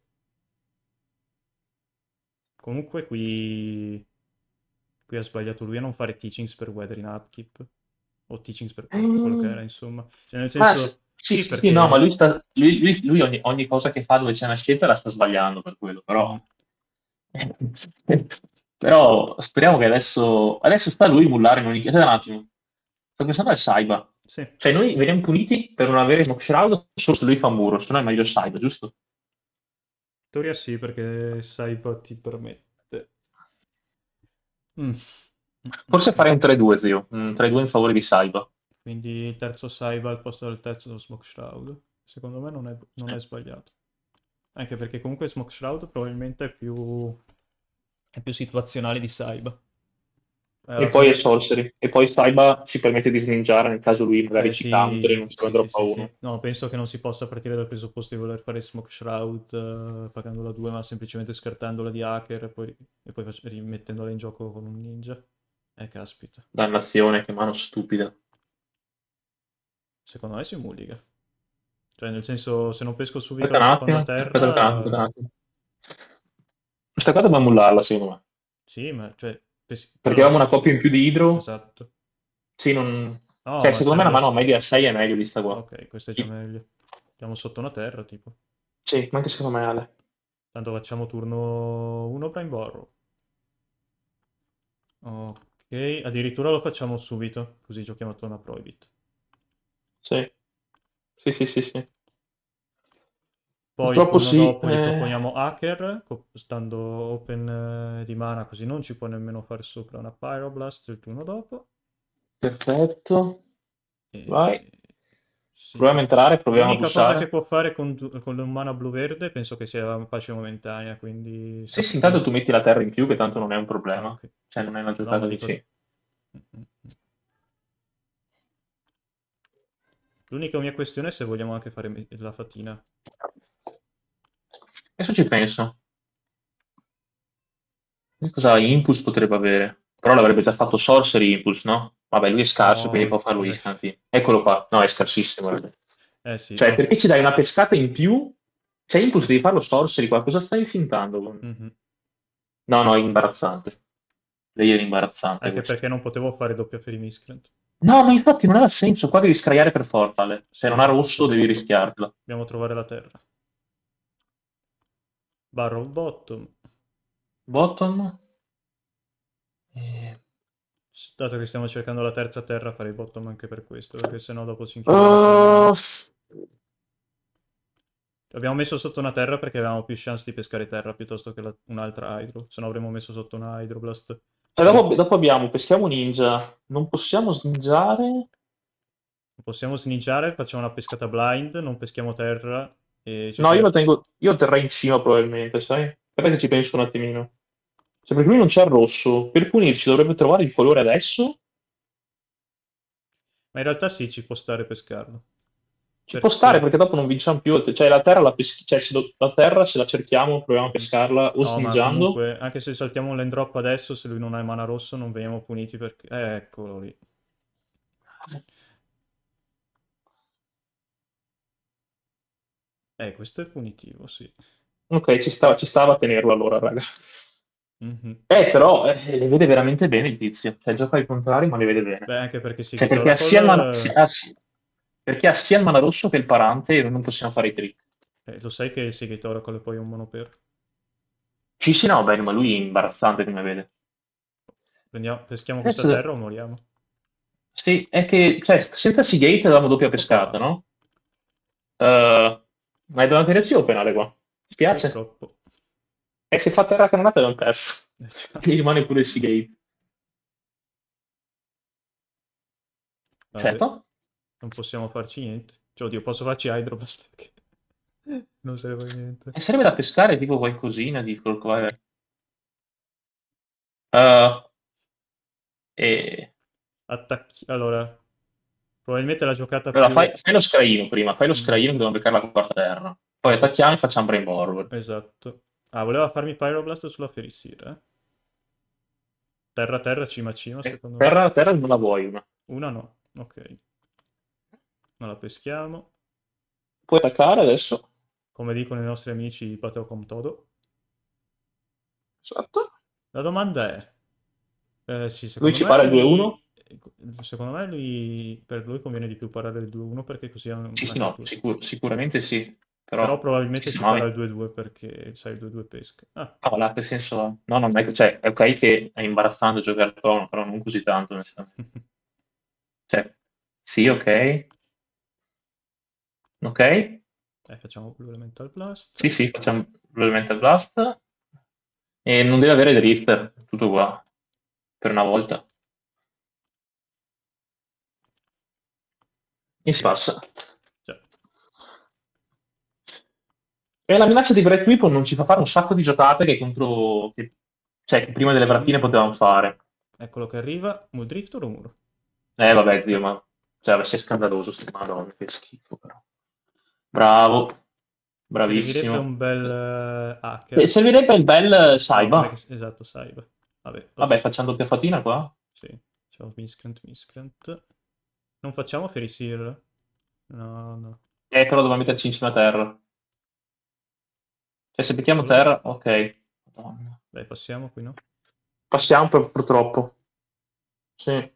Comunque qui... qui ha sbagliato lui a non fare teachings per Weather in upkeep. O teachings per quello, quello che era, Mm. insomma. Cioè, nel Ah, sì, senso... sì, Sì, sì, sì, no, ma lui, perché... sta, lui, lui- lui ogni, ogni cosa che fa dove c'è una scelta la sta sbagliando per quello, mm, però... Però speriamo che adesso... Adesso sta lui mullare in ogni... Aspetta un attimo. Sto pensando al Saiba. sì, in Cioè noi veniamo puniti per non avere Smoke Shroud solo se lui fa muro, se no è meglio Saiba, giusto? teoria sì, perché Saiba ti permette. Mm. Mm, mm, Forse mm. farei un tre due, zio. Un tre due in favore di Saiba. Quindi il terzo Saiba al posto del terzo Smoke Shroud. Secondo me non è, non è Sì. sbagliato. Anche perché comunque Smoke Shroud probabilmente è più, è più situazionale di Saiba. E Era poi è come... Sorcery. E poi Saiba ci permette di sninjare nel caso lui magari Eh ci counter e non sì, ci sì, prendrà sì, a sì, uno. sì. No, penso che non si possa partire dal presupposto di voler fare Smoke Shroud eh, pagandola due, ma semplicemente scartandola di hacker e poi, e poi fac- rimettendola in gioco con un ninja. Eh, caspita. Dannazione, che mano stupida. Secondo me si mulliga. Cioè, nel senso, se non pesco subito Aspetta la un seconda attimo, aspetta un attimo, aspetta terra... un attimo. Questa qua dobbiamo mullarla, secondo me. Sì, ma cioè... pes- Perché Allora, avevamo una coppia in più di idro. esatto. Sì, non... No, Cioè, ma secondo me una serve... mano media sei è meglio di sta qua. Ok, questo è già Sì, meglio. Andiamo sotto una terra, tipo. sì, ma anche secondo me Ale. Tanto facciamo turno uno Prime Borrow. Ok, addirittura lo facciamo subito, così giochiamo attorno a Prohibit. Sì, sì, sì, sì, sì. Poi il Purtroppo turno sì. dopo gli eh, proponiamo Hacker, co- stando open eh, di mana, così non ci può nemmeno fare sopra una Pyroblast il turno dopo. Perfetto. Vai. E... sì. Proviamo a entrare, proviamo a L'unica cosa che bussare. può fare con, con un mana blu-verde penso che sia pace momentanea, quindi Sì, sì, sap- intanto quindi- tu metti la terra in più, che tanto non è un ah, problema. ok. Cioè, non è una No, ma giocata di dico... sì. Mm, mm, mm. L'unica mia questione è se vogliamo anche fare me- la fatina. Adesso ci penso. Che cosa Impulse potrebbe avere? Però l'avrebbe già fatto Sorcery Impulse, no? Vabbè, lui è scarso, quindi No, può farlo eh, istanti. Eccolo qua. No, è scarsissimo. guarda. eh sì, Cioè, no. perché ci dai una pescata in più? Cioè, Impulse devi farlo Sorcery qua. Cosa stai fintando? Mhm. No, no, è imbarazzante. Lei era imbarazzante Anche questo. perché non potevo fare doppia per i Miscreant. No, ma infatti non aveva senso. Qua devi scraiare per forza, Ale. Se Sì, non ha esatto, rosso, devi dobbiamo, tro- rischiartela. dobbiamo trovare la terra. Barrow bottom. Bottom. Eh, S- Dato che stiamo cercando la terza terra, farei bottom anche per questo, perché sennò dopo ci inchiodiamo con Uh, mana. Abbiamo messo sotto una terra perché avevamo più chance di pescare terra piuttosto che la- un'altra Hydro. Se no avremmo messo sotto una Hydroblast. e Per il- dopo, dopo abbiamo, peschiamo ninja. Non possiamo sninjare. Possiamo sniggiare, facciamo una pescata blind, non peschiamo terra e ci No, io lo tiriamo... tengo, io lo terrei in cima probabilmente, sai? Aspetta che ci penso un attimino. Se per lui non c'è il rosso, per punirci dovrebbe trovare il colore adesso. Ma in realtà sì, ci può stare pescarlo. Ci può stare perché Perché... dopo non vinciamo più. Cioè la terra, la, pes- cioè, se lo- la terra se la cerchiamo, proviamo a Mhm. pescarla o No, ma sninjando. comunque, anche se saltiamo un land drop adesso, se lui non ha il mana rosso, non veniamo puniti perché... Eh, eccolo lì. Eh, questo è punitivo, sì. Ok, ci stava, ci stava a tenerlo allora, raga. Mhm. Eh, però eh, le vede veramente bene il tizio. Cioè gioca ai contrari, ma le vede bene. Beh, anche perché Cioè Sigit perché ha sia il mana, si- Oracle, ha si- perché ha sia il mana rosso che il parante e noi non possiamo fare i trick. eh, eh, lo sai che il Sigit Oracle è poi un mono per... Sì, sì, no, bene, ma lui è imbarazzante come vede. Prendiamo- peschiamo questa Adesso, terra o moriamo? sì, è che, cioè, senza Seagate avevamo doppia pescata, Oppa, no? Uh, ma è davanti a reazione o penale qua? Mi spiace. purtroppo. E se fa terra cannonata abbiamo perso. Eh, già. Ti rimane pure il Seagate. Vabbè, Certo. non possiamo farci niente. Cioè, oddio, posso farci Hydroblast che non serve a niente. E sarebbe da pescare tipo qualcosina di quello che va- Uh, e... Attacchi... Allora, probabilmente la giocata Allora, più... fai, fai lo scraino prima, fai lo Mhm. scraino che dobbiamo beccare la quarta terra. Poi Faccio... attacchiamo e facciamo brain forward. Esatto. Ah, voleva farmi Pyroblast sulla Ferissir, eh? Terra, terra, cima, cima, Eh, secondo me. terra, terra non la vuoi una. Una no, ok. Non la peschiamo. Puoi attaccare adesso. Come dicono i nostri amici, pateo con todo. Esatto. La domanda è... eh, sì, Lui secondo ci me para il due uno. lui... Secondo me lui... Per lui conviene di più parare il due uno perché così ha Sì, sì, anche no, tu. sicur- sicuramente sì. Però Però, sì, probabilmente sì, ci no, para eh. il due due perché sai il due due pesca. Ah, No, là, che senso ha? No, non è, cioè, è ok che è imbarazzante giocare a tono, però non così tanto, onestamente. Cioè, sì, ok. Ok. eh, facciamo Blue Elemental Sì, Blast. sì, facciamo Elemental Blast. E non deve avere Drifter, tutto qua. Per una volta. E si passa. Cioè, E la minaccia di Great Weapon non ci fa fare un sacco di giocate che contro... che- cioè, che prima delle partite mm, potevamo fare. eccolo che arriva. Muldrifter o Muro? Eh, vabbè, zio, Eh, ma... Cioè, sei scandaloso, sto madonna, che schifo, però. Bravo. servirebbe Bravissimo. un bel eh, E hacker. servirebbe il bel No, com'è Saiba. che... Esatto, Saiba. Vabbè, lo Vabbè, gioco. facciamo doppia fatina qua. Sì. Ciao, Miscreant, Miscreant. Non facciamo Ferissir? No, no. Eh, però dobbiamo metterci in cima a terra. Cioè, se becchiamo Cavolo. terra, ok. Madonna. Dai, passiamo qui, no? Passiamo pur- purtroppo. Sì. Eh,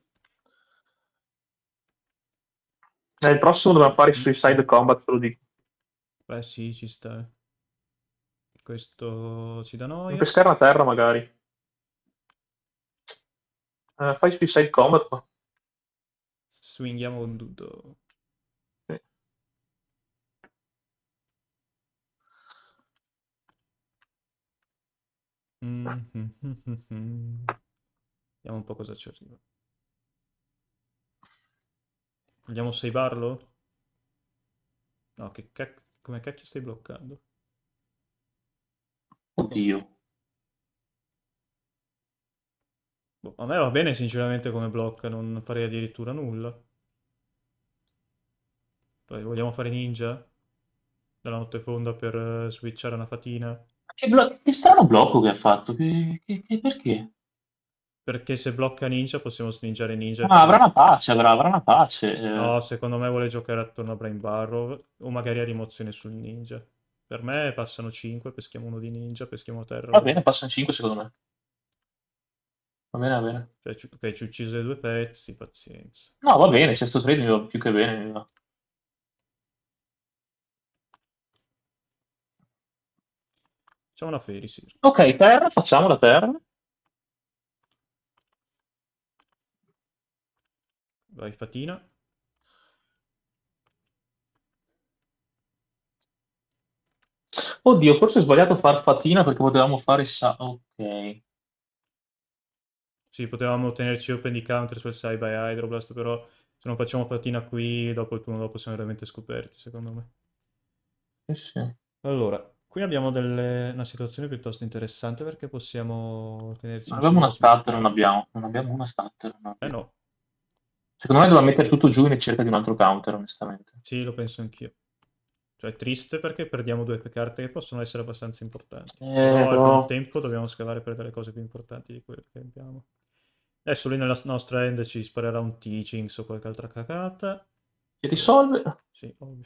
il prossimo dobbiamo fare i Suicide Combat, te lo dico. Beh sì, ci sta. Questo ci dà Un noia. pescare a terra, magari. Eh, fai Suicide Combat qua. Swinghiamo con tutto. Sì. Mm, mm, mm, mm, mm. Vediamo un po' cosa ci arriva. Vogliamo savearlo? No, che cacchio... Come cacchio stai bloccando? Ok. Oddio. Boh, a me va bene sinceramente come blocca, non farei addirittura nulla. Poi vogliamo fare ninja? Della notte fonda per eh, switchare una fatina? Che, blo- che strano blocco che ha fatto. Che, che- che- perché? Perché se blocca ninja possiamo sninjare ninja e Ma avrà poi... una pace, avrà, avrà una pace. eh. No, secondo me vuole giocare attorno a Brain Barrow o magari a rimozione sul ninja. Per me passano cinque, peschiamo uno di ninja, peschiamo terra, Va lo bene, giù. passano cinque secondo me. Va bene, va bene. Cioè, ci- ok, ci ho ucciso i due pezzi, pazienza. No, va bene, c'è sto trade mi va più che bene. mi va. Facciamo una Fairy. Ok, terra, facciamo la terra. Vai, fatina. Oddio, forse ho sbagliato a far fatina perché potevamo fare sa... Ok. Sì, potevamo tenerci open di counter sul side by Hydroblast, però se non facciamo fatina qui, dopo il turno dopo siamo veramente scoperti, secondo me. Sì, sì. Allora, qui abbiamo delle- una situazione piuttosto interessante perché possiamo tenerci Non abbiamo una insieme Switch. starter, non abbiamo. Non abbiamo una starter. non Eh abbiamo. no, Secondo me doveva mettere tutto giù in cerca di un altro counter, onestamente. sì, lo penso anch'io. Cioè, è triste perché perdiamo due carte che possono essere abbastanza importanti. Eh, Però al però... contempo dobbiamo scavare per delle cose più importanti di quelle che abbiamo. Adesso lui nella nostra end ci sparerà un Teachings o qualche altra cagata. Si Eh, risolve? sì, ovvio.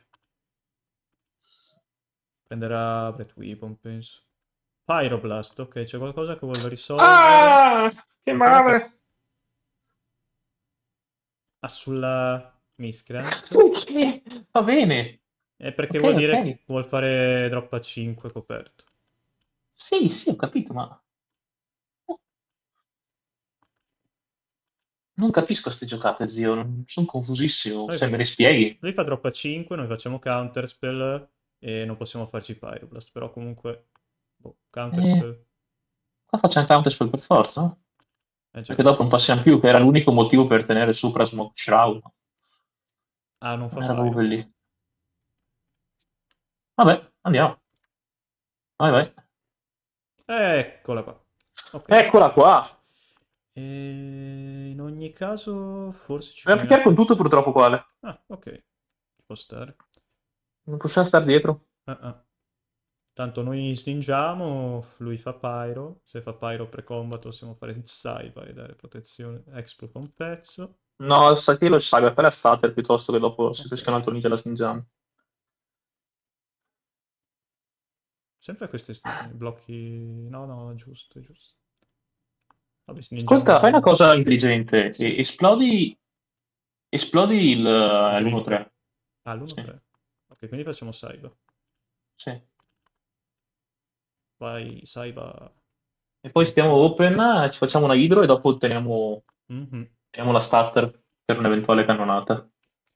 Prenderà Breath Weapon, penso. Pyroblast, ok, c'è qualcosa che vuole risolvere. Ah! Che Qualcosa che s- male! ha sulla Miscreant. Perché? Va bene. È perché Ok, vuol dire che ok. vuol fare drop a cinque coperto. Sì, sì, ho capito, ma... Non capisco queste giocate, zio. non- Sono confusissimo. Lui Se fa, me le spieghi? lui fa drop a cinque, noi facciamo counterspell e non possiamo farci Pyroblast, però comunque... Boh, Eh, counterspell... qua facciamo counterspell per forza? Eh già. Perché dopo non passiamo più, che era l'unico motivo per tenere sopra Smoke Shroud. Ah, non fa Non era proprio Pyro. lì. Vabbè, andiamo. Vai, vai. Eccola qua. Ok. Eccola qua. E in ogni caso, forse ci Dobbiamo picchiare conviene... con tutto purtroppo quale. Ah, ok. Ci può stare. Non possiamo stare dietro. Ah, ah. Tanto noi stingiamo, lui fa Pyro. Se fa Pyro pre-combat possiamo fare Saiba e dare protezione. Exploit un pezzo. No, sa che lo sai, fai la starter piuttosto che dopo se Ok. pesca un altro ninja la stingiamo. Sempre questi st- blocchi... No, no, giusto, giusto. Vabbè, Ascolta, fai una stingiamo... cosa intelligente. Sì. e- Esplodi, esplodi il, Il l'uno drift. tre. Ah, Sì, l'uno tre. Ok, quindi facciamo Saiba. sì. Vai, Saiba. E poi stiamo Kamikaze. open, eh, ci facciamo una hydro e dopo teniamo, Mhm. teniamo la starter per un'eventuale cannonata.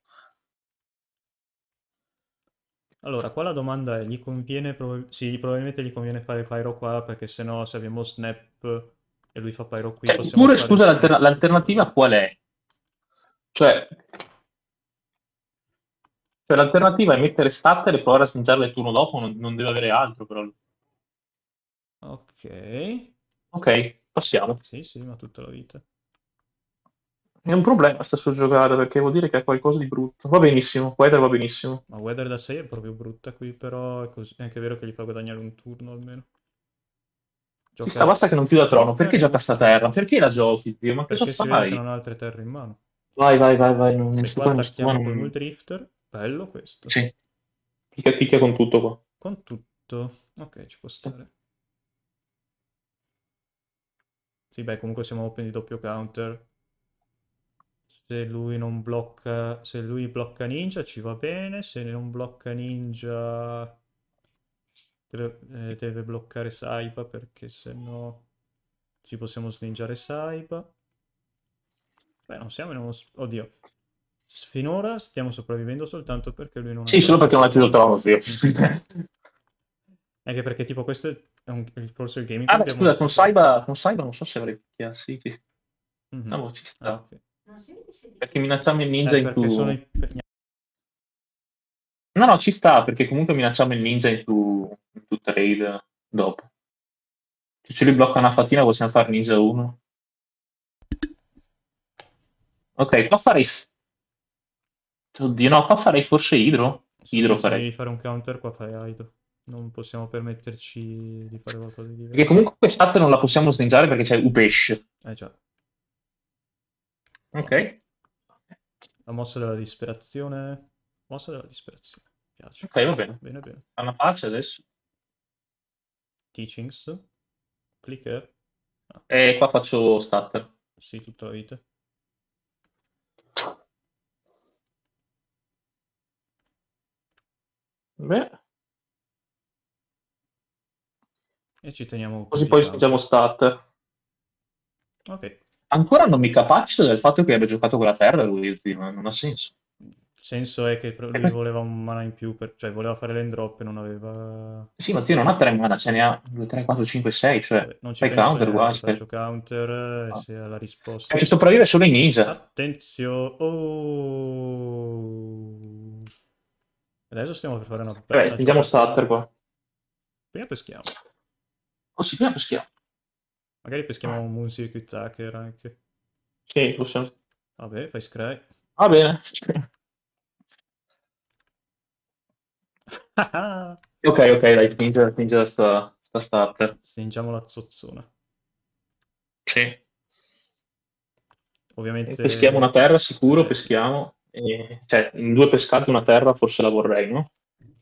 Allora, qua la domanda è, gli conviene, prob- sì, probabilmente gli conviene fare Pyro qua, perché sennò se abbiamo Snap e lui fa Pyro qui, Cioè, possiamo oppure, fare il scusa, l'alterna- Snap su quello. l'alternativa qual è? Cioè, cioè, l'alternativa è mettere starter e provare a stingerla il turno dopo, non, non deve avere altro, però. Ok. Ok, passiamo. Sì, sì, ma tutta la vita. È un problema sta sua giocata perché vuol dire che ha qualcosa di brutto. Va benissimo, Weather va benissimo. Ma Weather da sei è proprio brutta qui, però è, così- è anche vero che gli fa guadagnare un turno almeno. Ci sta, Gioca... basta che non chiuda trono. Gioca Perché e gioca non sta fa terra? nulla. Perché la giochi, zio? Ma cosa Perché si vede che non fai? ha altre terre in mano. Vai, vai, vai, vai. Non, non E sto qua qua, non sto qua. attacchiamo col non- Muldrifter. Bello questo. Sì, picchia, picchia con tutto qua. Con tutto. Ok, ci può Sì. stare. Sì, beh, comunque siamo open di doppio counter. Se lui non blocca... Se lui blocca ninja ci va bene, se non blocca ninja deve, eh, deve bloccare Saiba perché se no ci possiamo sninjare Saiba. Beh, non siamo in uno... s- Oddio. Finora stiamo sopravvivendo soltanto perché lui non ha Sì, solo perché fatto... non hai chiuso il trono, zio. Anche perché tipo questo è un- forse il game in Ah, cui beh, abbiamo scusa, con visto che... Saiba, con Saiba non so se avrei picchiato, sì, ci sta. Mhm. No, ci Ah, sta. ok. Perché minacciamo il ninja Eh, in perché sono tu... i... No, no, ci sta, perché comunque minacciamo il ninja in tu, in tu trade dopo. Se ce li blocca una fatina possiamo fare ninja uno. Ok, qua farei... s- Oddio, no, qua farei forse idro. Sì, Idro se farei. devi fare un counter qua fai Aido. Non possiamo permetterci di fare qualcosa di Perché diverso. comunque quest'altro non la possiamo sneggiare perché c'è Upesh. Eh già. Ok. Oh. La mossa della disperazione. Mossa della disperazione. Mi piace. Ok, va bene. Bene, bene. Fa una pace adesso. Teachings. Clicker. Ah, E qua faccio starter. sì, tutta la vita. Beh, E ci teniamo così tutti i poi facciamo counter. starter. Ok. Ancora non mi capacito del fatto che abbia giocato con la terra lui, zio, ma non ha senso. Il senso è che pro- E lui poi- voleva un mana in più, per- cioè voleva fare l'end drop e non aveva... Sì, ma zio non ha tre mana, ce ne ha due, tre, quattro, cinque, sei, cioè Vabbè, non ci fai penso counter qua. neanche, Spell. faccio counter e Ah. se ha la Cioè, ci risposta... sopravvive solo i ninja. Attenzione! Oh! Adesso stiamo per fare una Vabbè, bella spingiamo giocatina. starter qua. Prima peschiamo. Oh sì, prima peschiamo. Magari peschiamo un Moon Circuit Hacker anche. Sì, possiamo. Vabbè, fai scry. Va bene. Ok, ok, dai, spinge, spinge sta, sta starter. Stringiamo la zozzona. Sì. Peschiamo una Ovviamente... terra, sicuro, Eh sì. peschiamo. E- Cioè, in due pescati una terra forse la vorrei, no?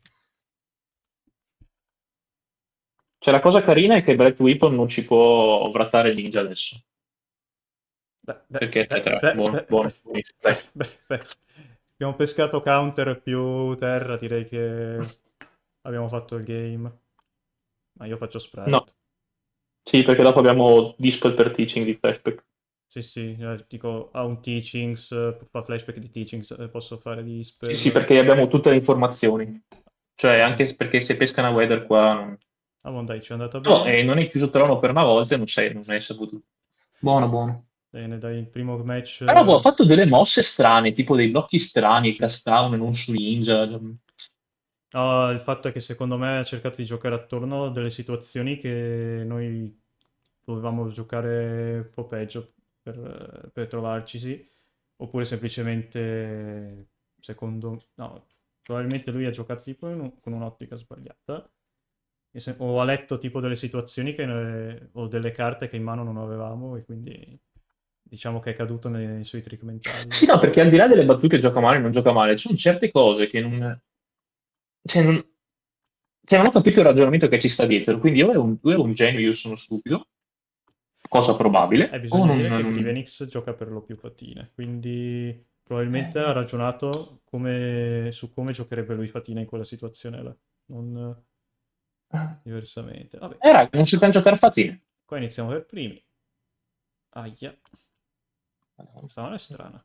Cioè, la cosa carina è che Black Weapon non ci può vrattare ninja adesso. Beh, beh, Perché è beh, tre. beh, Buono, beh, buono, beh, buonissimo. Dai. beh, beh, beh. Abbiamo pescato counter più terra, direi che abbiamo fatto il game. Ma io faccio No. sprite. Sì, perché dopo abbiamo Dispel per teaching di flashback. Sì, sì, eh, dico, ha un teachings, eh, fa flashback di teachings, eh, posso fare di Sì, sì, spell. perché abbiamo tutte le informazioni. Cioè, Mhm. anche perché se pesca una weather qua... Non... Ah, buon dai, ci è andata No, bene. e non hai chiuso trono per una volta e non sei, non hai saputo. Buono, buono. Bene, dai, il primo match... Però boh, ha eh, fatto delle mosse strane, tipo dei blocchi strani, sì. cast down e non su ninja. No, il fatto è che secondo me ha cercato di giocare attorno a delle situazioni che noi dovevamo giocare un po' peggio per, per trovarci, sì. Oppure semplicemente, secondo... No, probabilmente lui ha giocato tipo in un- con un'ottica sbagliata. E se- o ha letto tipo delle situazioni che, noi- o delle carte che in mano non avevamo e quindi diciamo che è caduto nei, nei suoi trick mentali. Sì, no, perché al di là delle battute gioca male, non gioca male, ci sono certe cose che non... Cioè, non... cioè, non ho capito il ragionamento che ci sta dietro. Quindi o è un, o è un genio, io sono stupido, cosa Eh, probabile, o bisogna non... dire che non- Blivenix gioca per lo più Fatine, quindi probabilmente ha ragionato come- su come giocherebbe lui Fatina in quella situazione là, non diversamente. Vabbè, Eh, raga, non si può giocare a fatine. qua iniziamo per primi. Aia, questa non è strana.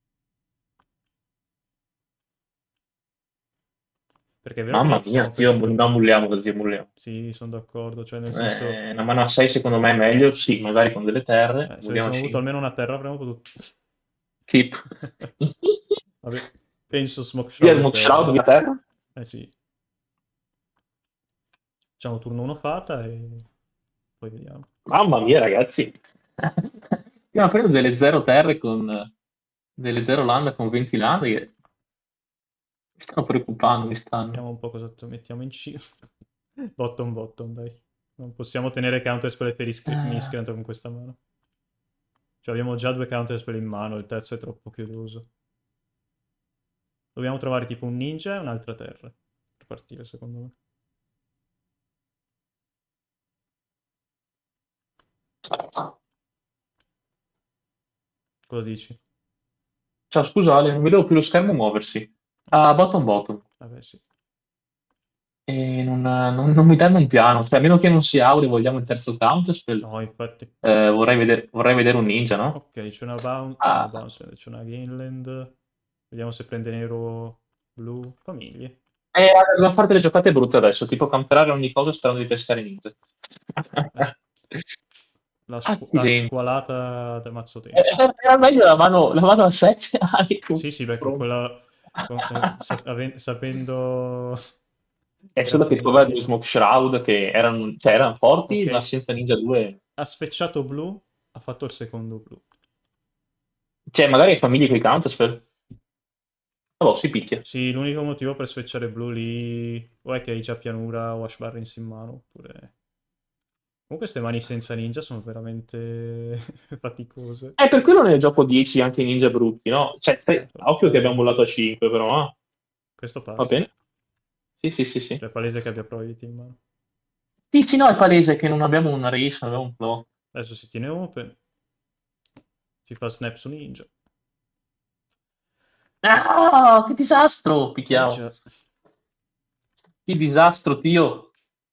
Perché è vero che Mamma iniziamo mia, per zio, primi. non mulliamo, zio, mulliamo. Sì, sono d'accordo, cioè nel senso, Eh, una mano a sei secondo me è meglio, sì, magari con delle terre, eh, se mulliamo a avessimo avuto cinque. almeno una terra avremmo potuto... Keep. Vabbè, penso Smoke Via Shroud il a Mood Shroud, terra. via terra. Eh sì, facciamo turno uno fata e poi vediamo. Mamma mia, ragazzi. Stiamo prendendo delle zero terre con delle zero land con venti land che mi stanno preoccupando, mi stanno. Vediamo un po' cosa to- mettiamo in cima. Bottom bottom, dai. Non possiamo tenere counter spell per iscri- Eh, miscreant con questa mano. Cioè abbiamo già due counter spell in mano, il terzo è troppo chiuso. Dobbiamo trovare tipo un ninja e un'altra terra. Per partire, secondo me. Cosa dici? Ciao, scusa Ale, non vedevo più lo schermo muoversi. Ah, bottom bottom. Vabbè, sì. E non, non- non mi danno un piano. Cioè, a meno che non sia Aure, vogliamo il terzo counterspell. No, infatti. Eh, vorrei vedere, vorrei vedere un ninja, no? Ok, c'è una bounce, no Ah, bounce, c'è una Greenland. Vediamo se prende nero, blu, famiglie. eh, dobbiamo fare delle giocate brutte adesso, tipo camperare ogni cosa sperando di pescare ninja. Eh, la, scu- la Accidenti. squalata del mazzo Eh, tempo. Era meglio la mano, la mano a sette ali con Sì, sì, beh, con fronte. quella... con- eh, sa- aven- sapendo... È Era solo che tu avevi famiglie. lo Smoke Shroud che erano, cioè, erano forti, Ok, ma senza Ninja due. ha specciato blu, ha fatto il secondo blu. Cioè, magari hai famiglie con i Counterspell. Oh, si picchia. Sì, l'unico motivo per switchare blu lì o è che hai già pianura o Ash Barrens in mano, oppure... Comunque queste mani senza ninja sono veramente faticose. Eh, per quello ne gioco dieci anche i ninja brutti, no? Cioè, Eh, stai- occhio che abbiamo eh, bollato a cinque, però, ah. questo Va passa. bene? Sì, sì, sì, sì. Cioè, è palese che abbia probability in mano. Sì, sì, no, è palese che non abbiamo una race, non abbiamo un flow. Adesso si tiene open, si fa snap su ninja. Ah, che disastro! Eh Picchiamo. già. Che disastro, Dio.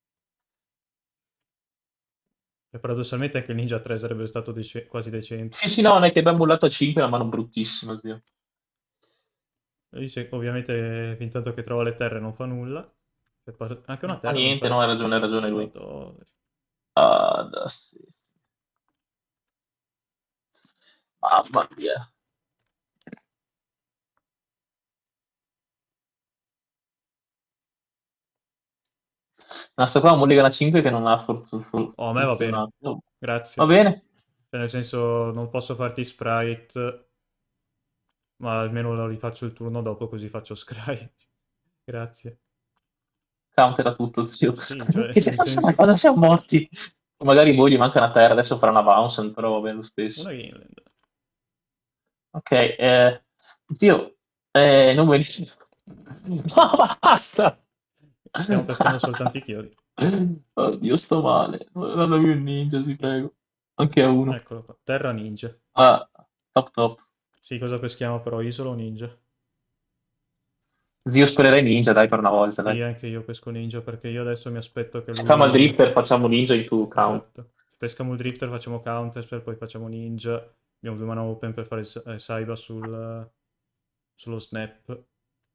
E paradossalmente anche il ninja tre sarebbe stato dece- quasi decente. Sì, sì, no, non è che abbiamo bollato a cinque, la mano bruttissima, zio. E lì se- ovviamente fin tanto che trova le terre non fa nulla. E poi- anche una Fa terra non niente, fa... no, hai ragione, hai ragione lui. Madonna. Ah, da- sì. Mamma mia. No, sta qua è un mulligan a cinque che non ha for- for- Oh, a me va bene. funzionato. Oh, va Grazie. bene? Cioè, nel senso, non posso farti sprite, ma almeno lo rifaccio il turno dopo, così faccio scry. Grazie. Countera tutto, zio. Sì, cioè, Che nel cazzo, ma senso, cosa siamo morti? Magari voi gli manca una terra, adesso farà una bounce, però va bene lo una stesso. Greenland. Ok, eh, zio, eh, non mi No, basta! Stiamo pescando soltanto i chiodi. Oddio, sto male. Mandavi un ninja, ti prego. Anche a uno. Eccolo qua. Terra ninja. Ah, top top. Sì, cosa peschiamo però? Isola o ninja? Zio, spererei ninja, dai, per una volta, Sì, dai. anche io pesco ninja perché io adesso mi aspetto che Se facciamo il lui... drifter, facciamo ninja in tu count. Esatto. Pescamo il drifter, facciamo counter, poi facciamo ninja. Abbiamo due mana open per fare eh, Saiba sul, sullo snap.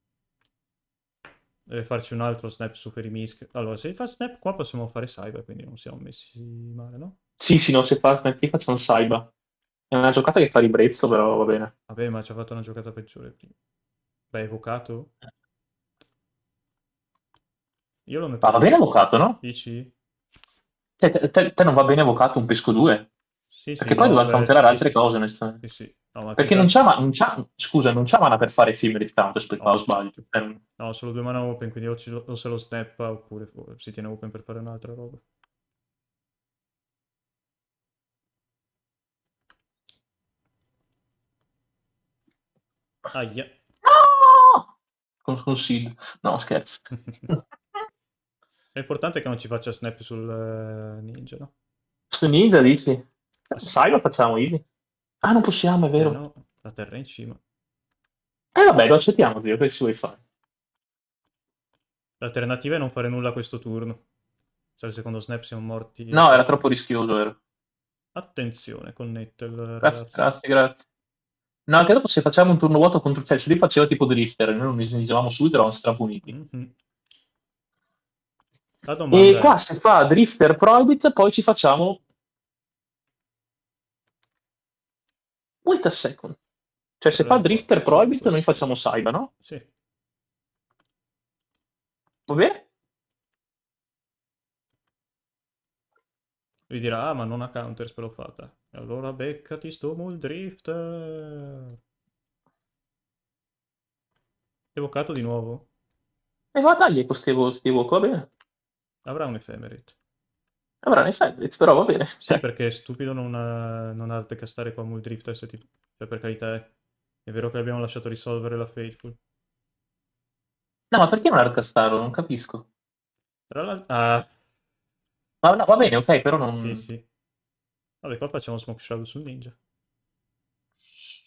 Deve farci un altro snap su Ferimisk. Allora, se fa snap qua possiamo fare Saiba, quindi non siamo messi male, no? Sì, sì, no, se fa smetti, facciamo Saiba. È una giocata che fa ribrezzo, però va bene. Vabbè, ma ci ha fatto una giocata peggiore prima. Beh, evocato? Io lo Ma metto va bene così. avvocato, no? Dici? Te, te- te- te non va bene avvocato un pesco due? Sì, sì, Perché poi no, doveva beh, counterare sì, altre sì. cose, onestamente. Sì, sì. No, ma Perché non finta... c'ha, ma- non c'ha- scusa, non c'ha mana per fare Ephemerate Counterspell qua, o No. sbaglio. Eh, No, solo due mana open, quindi o, ci- o se lo snappa oppure si tiene open per fare un'altra roba. Aia. No! Con, con Sid. No, scherzo. È importante che non ci faccia snap sul eh, ninja, no? Su Ninja dici? Ma sì. Sai lo facciamo, easy. Ah, non possiamo, è Eh vero. no, la terra è in cima. Eh vabbè, lo accettiamo, zio, che ci vuoi fare? L'alternativa è non fare nulla questo turno. Se al secondo snap siamo morti a No, era prescindere. troppo rischioso, vero? Attenzione, connette il Grazie, ragazzo. grazie, grazie. No, anche dopo se facciamo un turno vuoto contro... Cioè, se lui faceva tipo drifter, noi non mi snigevamo subito, eravamo strapuniti. Mhm. La E domanda qua è... si fa drifter prohibit, poi ci facciamo... Wait a second. Cioè, se fa Allora, qua drifter ci prohibit, noi possiamo... facciamo Saiba, no? Sì. Va bene? Lui dirà, ah, ma non ha counter spell fatta. E allora beccati sto Muldrift. Evocato di nuovo? E va, dai, questo evoco, va bene. Avrà un Ephemerate. Avrà nei Fendrix, però va bene. Sì, Cioè, perché è stupido non, eh, non hardcastare qua Muldrift S T P. Cioè, per carità, è, è vero che abbiamo lasciato risolvere la Fateful. no, ma perché non Arcastaro? Non capisco. Tra l'altro... Ah, Ma no, va bene, ok, però sì, non... sì. Vabbè, qua facciamo Smoke Shadow sul ninja.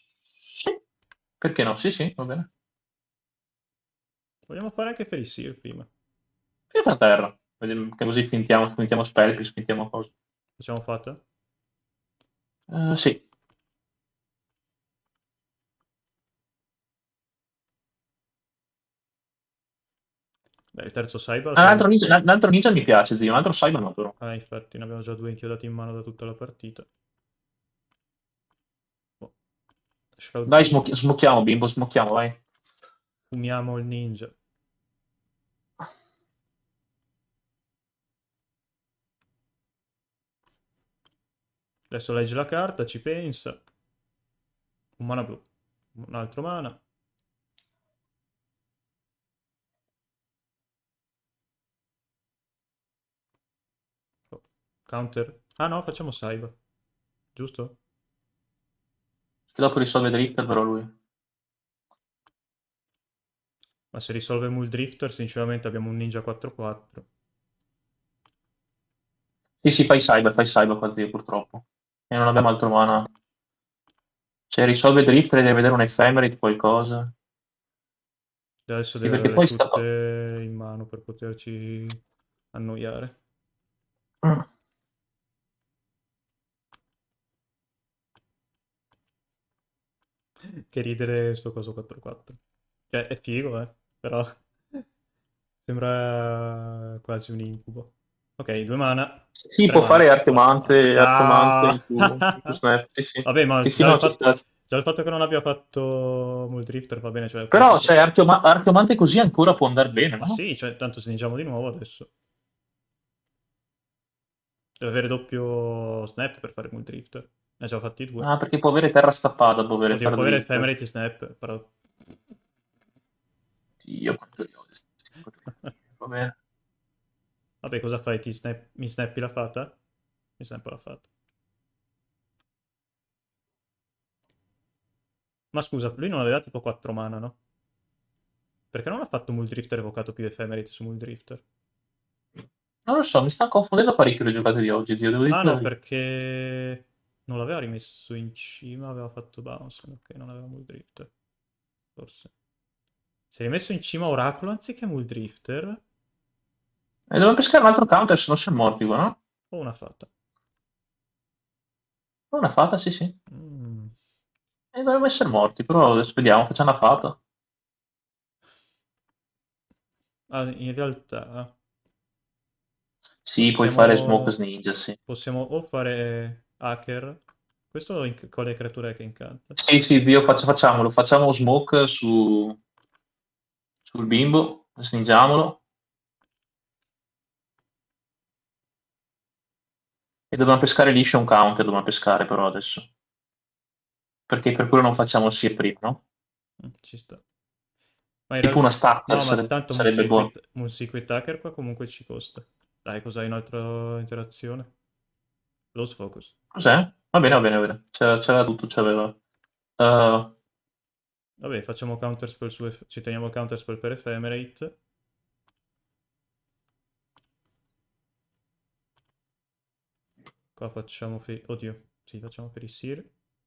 Perché no? Sì, sì, va bene. Vogliamo fare anche Ferissir prima. E per terra. Vediamo- Che così fintiamo, fintiamo spell, fintiamo cose. Facciamo fatta? Eh, sì. Beh, il terzo Saiba Ah, Un altro togli. ninja, un altro ninja mi piace, zio. Un altro cyber no, però. Ah, infatti, ne abbiamo già due inchiodati in mano da tutta la partita. Oh, Shroud Dai, Tunnel. smochi- smocchiamo, bimbo, smocchiamo, vai. Uniamo il ninja. Adesso legge la carta, ci pensa. Un mana blu. Un altro mana. Oh, counter. Ah no, facciamo Saiba. Giusto? Che dopo risolve Drifter, però lui. Ma se risolve Mul Drifter, sinceramente abbiamo un ninja quattro quattro. Sì, sì, fai cyber, fai cyber qua, zio, purtroppo. E non abbiamo altro mana. Se risolve Drifter deve vedere un Ephemerate, qualcosa. Adesso Sì, deve perché avere poi sta... tutte in mano per poterci annoiare. Mm. Che ridere sto coso quattro quattro. Cioè, è figo, eh. Però sembra quasi un incubo. Ok, due mana. Sì, Tre può fare mana. Quattro mana. Archeomante, Archeomante in Ah! più, in più snap. Sì, sì. Vabbè, ma Sì, sì, già il no, ci fatto, sta. già il fatto che non abbia fatto Muldrifter va bene, cioè Però, comunque... cioè, Archeoma- Archeomante così ancora può andare bene, Ma no? sì, cioè, tanto sniggiamo di nuovo adesso. Deve avere doppio snap per fare Muldrifter. Ne ha già fatti due. Ah, perché può avere terra stappata, può avere Oddio, fare può avere Drifter. Ephemerate snap, però... Io quanto li odio. Va bene. Vabbè, cosa fai? Ti snap... Mi snappi la fata? Mi snappo la fata. Ma scusa, lui non aveva tipo quattro mana, no? Perché non ha fatto Muldrifter evocato più Ephemerate su Muldrifter? Non lo so, mi sta confondendo parecchio le giocate di oggi, zio, devo Ah dirti la no, verità. perché... Non l'aveva rimesso in cima, aveva fatto bounce. Ok, non aveva Muldrifter. Forse. Si è rimesso in cima Oracolo anziché Muldrifter? E dobbiamo pescare un altro counter, se no siamo morti qua, no? O una fata? Una fata, sì, sì. Mm. E dovremmo essere morti, però adesso vediamo, facciamo una fata. Ah, in realtà... Sì, puoi fare Smoke Possiamo... Ninja, sì. Possiamo o fare Hacker... Questo in... con le creature che incanta. Sì, sì, Dio, faccia- facciamolo. Facciamo Smoke su, sul bimbo, stringiamolo. E dobbiamo pescare liscio un counter, dobbiamo pescare però adesso. Perché per quello non facciamo il Seer prima, no? Mm, ci sta. Ma in Tipo una realtà... starter No, ma sarebbe, tanto sarebbe buono. Moonsecret, Moonsecret Hacker qua comunque ci costa. Dai, cos'hai un'altra interazione? Lost Focus. Cos'è? Va bene, va bene, va bene. C'era c'era tutto, c'aveva. Uh, Vabbè, facciamo counter spell su... Eph- ci teniamo il counter spell per Ephemerate. Qua facciamo... Fe... Oddio. Sì, facciamo per i Sir.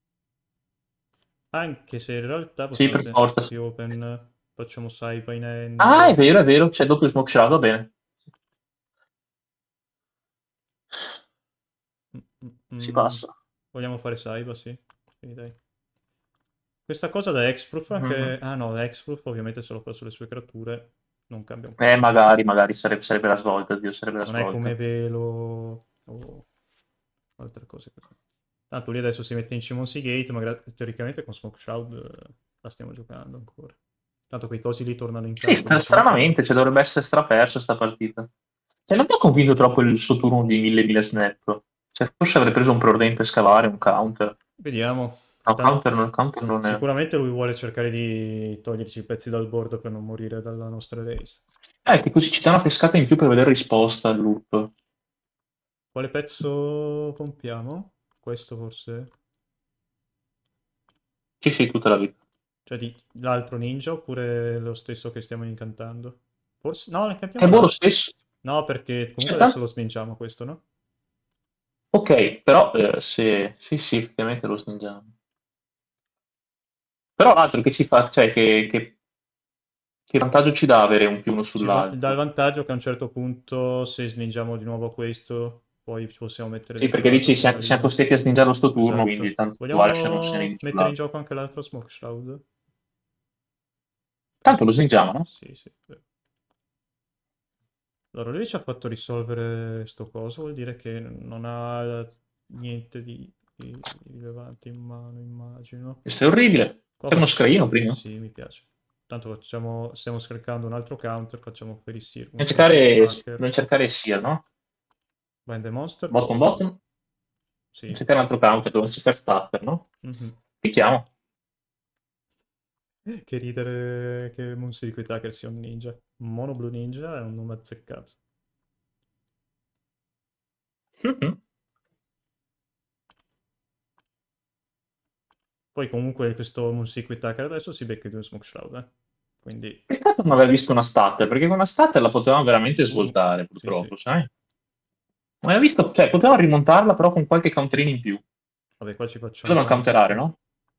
Anche se in realtà sì, possiamo per tenere forza. questi open. Facciamo Saiba in Ah, è hand. vero, è vero, c'è doppio Smoke Shroud, va bene. Mm, mm, Si mm. passa. Vogliamo fare Saiba, sì. Quindi dai. Questa cosa da Hexproof Mhm. anche... Ah no, da Hexproof ovviamente se lo fa sulle sue creature. Non cambia un Eh, cazzo. magari, magari sarebbe, sarebbe la svolta, Dio, sarebbe la Non è come svolta. Velo o altre cose così. Tanto lì adesso si mette in cima un Seagate, ma gra- teoricamente con Smoke Shroud eh, la stiamo giocando ancora. Tanto quei cosi lì tornano in Sì, campo stra- ogni cinque minuti. stranamente, cioè, dovrebbe essere strapersa sta partita. Cioè, non mi ha convinto troppo il suo turno di mille mille snap. Cioè, forse avrei preso un preordain per scavare, un counter. Vediamo. No, Tan- counter, no, counter non è... Sicuramente lui vuole cercare di toglierci i pezzi dal board per non morire dalla nostra race. Eh, che così ci dà una pescata in più per vedere risposta al loop. Quale pezzo pompiamo? Questo forse? Sì, sì, tutta la vita. Cioè di l'altro ninja oppure lo stesso che stiamo incantando? Forse... No, ne È incantiamo buono l'altro. stesso. No, perché Cioè, comunque adesso tan- lo svinciamo questo, no? Ok, però eh, se... sì, sì, effettivamente lo sniggiamo. Però altro che ci fa, cioè che, che- che vantaggio ci dà avere un più uno Ci va- dà il sull'altro? vantaggio che a un certo punto, se sningiamo di nuovo questo, poi possiamo mettere Sì, dentro perché l'altro dici siamo, siamo submarino. costretti a sningiare sto turno, quindi Esatto. tanto vale se non se ne Vogliamo viene mettere in sull'altro. gioco anche l'altro Smoke Shroud? Tanto lo Così. sningiamo, no? Sì, sì. Allora, lui ci ha fatto risolvere sto coso, vuol dire che non ha niente di, di rilevante in mano, immagino. Questo è orribile. Qua C'è uno faccio... scaglino prima. Sì, mi piace. Tanto facciamo... stiamo scaricando un altro counter, facciamo Ferisir, un Non altro cercare, hacker. non cercare sia, no? Bind the Monster? Bottom bottom. Non Sì. cercare un altro counter, devo cercare starter, no? Mhm. Picchiamo. Che ridere che Moon Secret Hacker sia un ninja. Un mono blu ninja è un nome azzeccato. Mhm. Poi comunque questo Moon Secret Hacker adesso si becca due Smoke Shroud, eh. Quindi... Peccato non aver visto una starter, perché con una starter la potevamo veramente Mm, svoltare, sì, sì. purtroppo, sai? Non avevo visto, cioè, potevamo rimontarla però con qualche counterino in più. Vabbè, qua ci facciamo Dovevano Bind the counterare, Spell. no?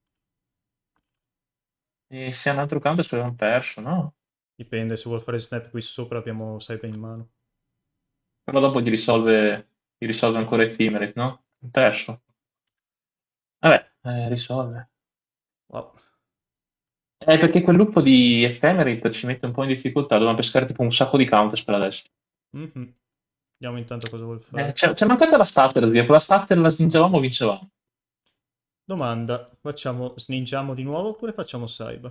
E se hanno un altro counter, se avevano perso, no? Dipende, se vuol fare snap qui sopra abbiamo Saiba in mano. Però dopo gli risolve, gli risolve ancora Ephemerate, no? Un terzo. Vabbè, eh, risolve. Wow. Eh, perché quel lupo di Ephemerate ci mette un po' in difficoltà, dobbiamo pescare tipo un sacco di counters per adesso. Mhm. Vediamo intanto cosa vuol Eh, fare. c'è c'è mancata la starter, da dire, con la starter la sningiavamo o vincevamo. Domanda, facciamo, sningiamo di nuovo oppure facciamo Saiba?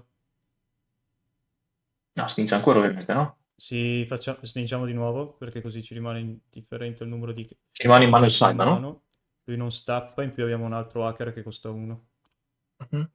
No, sningia ancora ovviamente, no? Sì, facciamo, sningiamo di nuovo perché così ci rimane indifferente il numero di Ci rimane in mano il pezzi in Saiba, no? mano. Lui non stappa, in più abbiamo un altro hacker che costa uno. Mhm.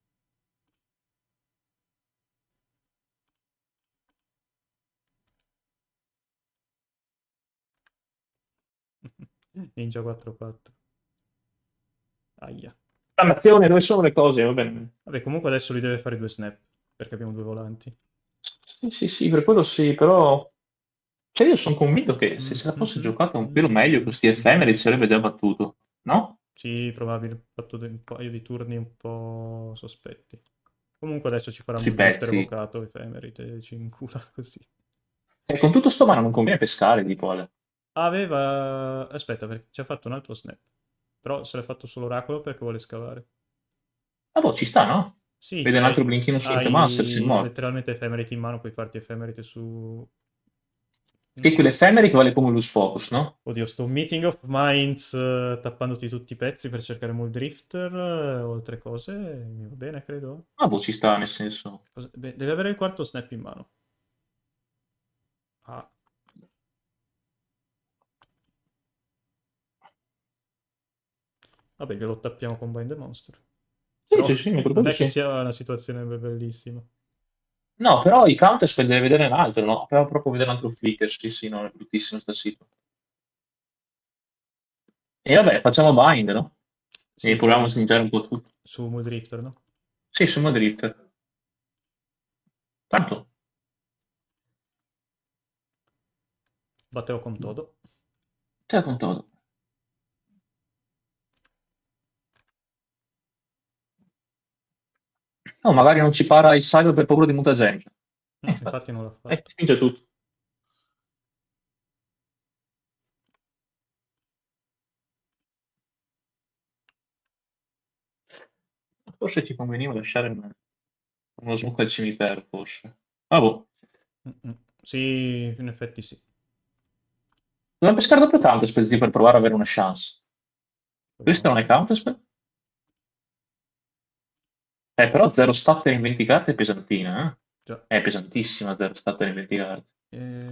Ninja quattro quattro. Aia. Dannazione, dove sono le cose? Va bene. Vabbè, comunque adesso lui deve fare due snap perché abbiamo due volanti. Sì, sì, sì, per quello sì, però... Cioè io sono convinto che se se la fosse Mhm. giocata un pelo meglio, questi effemeri ci avrebbe già battuto, no? Sì, probabile. Ho fatto de- un paio di turni un po' sospetti. Comunque adesso ci farà Sui Muldrifter pezzi. evocato, Ephemerite ci incula così. E con tutto sto mano non conviene pescare, tipo, Ale. Aveva... Aspetta, perché ci ha fatto un altro snap. Però se l'ha fatto solo Oracolo perché vuole scavare. Ah, boh, ci sta, no? Sì, Vede un altro c'hai... blinchino su Archemaster, si è hai morto. letteralmente Ephemerite in mano, puoi farti Ephemerite su... Che Mm. quell'effemeri che vale come loose focus, no? Oddio, sto Meeting of Minds eh, tappandoti tutti i pezzi per cercare Muldrifter eh, o altre cose, mi va bene, credo. Ah, boh, ci sta, nel senso... Cosa- beh, deve avere il quarto snap in mano. Ah, vabbè, glielo tappiamo con Bind the Monster. Sì, Però sì, sì, per non quello è che sì. sia una situazione be- bellissima. No, però i counter deve vedere un altro, no? Però proprio vedere un altro flicker, sì, sì, no, è bruttissimo sta sito. E vabbè, facciamo bind, no? E Sì, proviamo a poi sningare un po' tutto. su Muldrifter, no? Sì, su drift. Tanto, Batteo con Todo. te con todo. No, magari non ci para il cyber per paura di mutagenio. Mm, Eh, infatti. infatti non l'ha Eh, fatto. spinge tutto. Forse ci conveniva lasciare un- uno smoke al cimitero, forse. Ah, boh. Mm-mm. Sì, in effetti sì. Dobbiamo pescare doppio counterspell zio, per provare ad avere una chance. Questo non è Proviamoci. counterspell? Eh, però zero statter in venti carte è pesantina, Già. eh? È pesantissima zero statter in venti carte. Eh,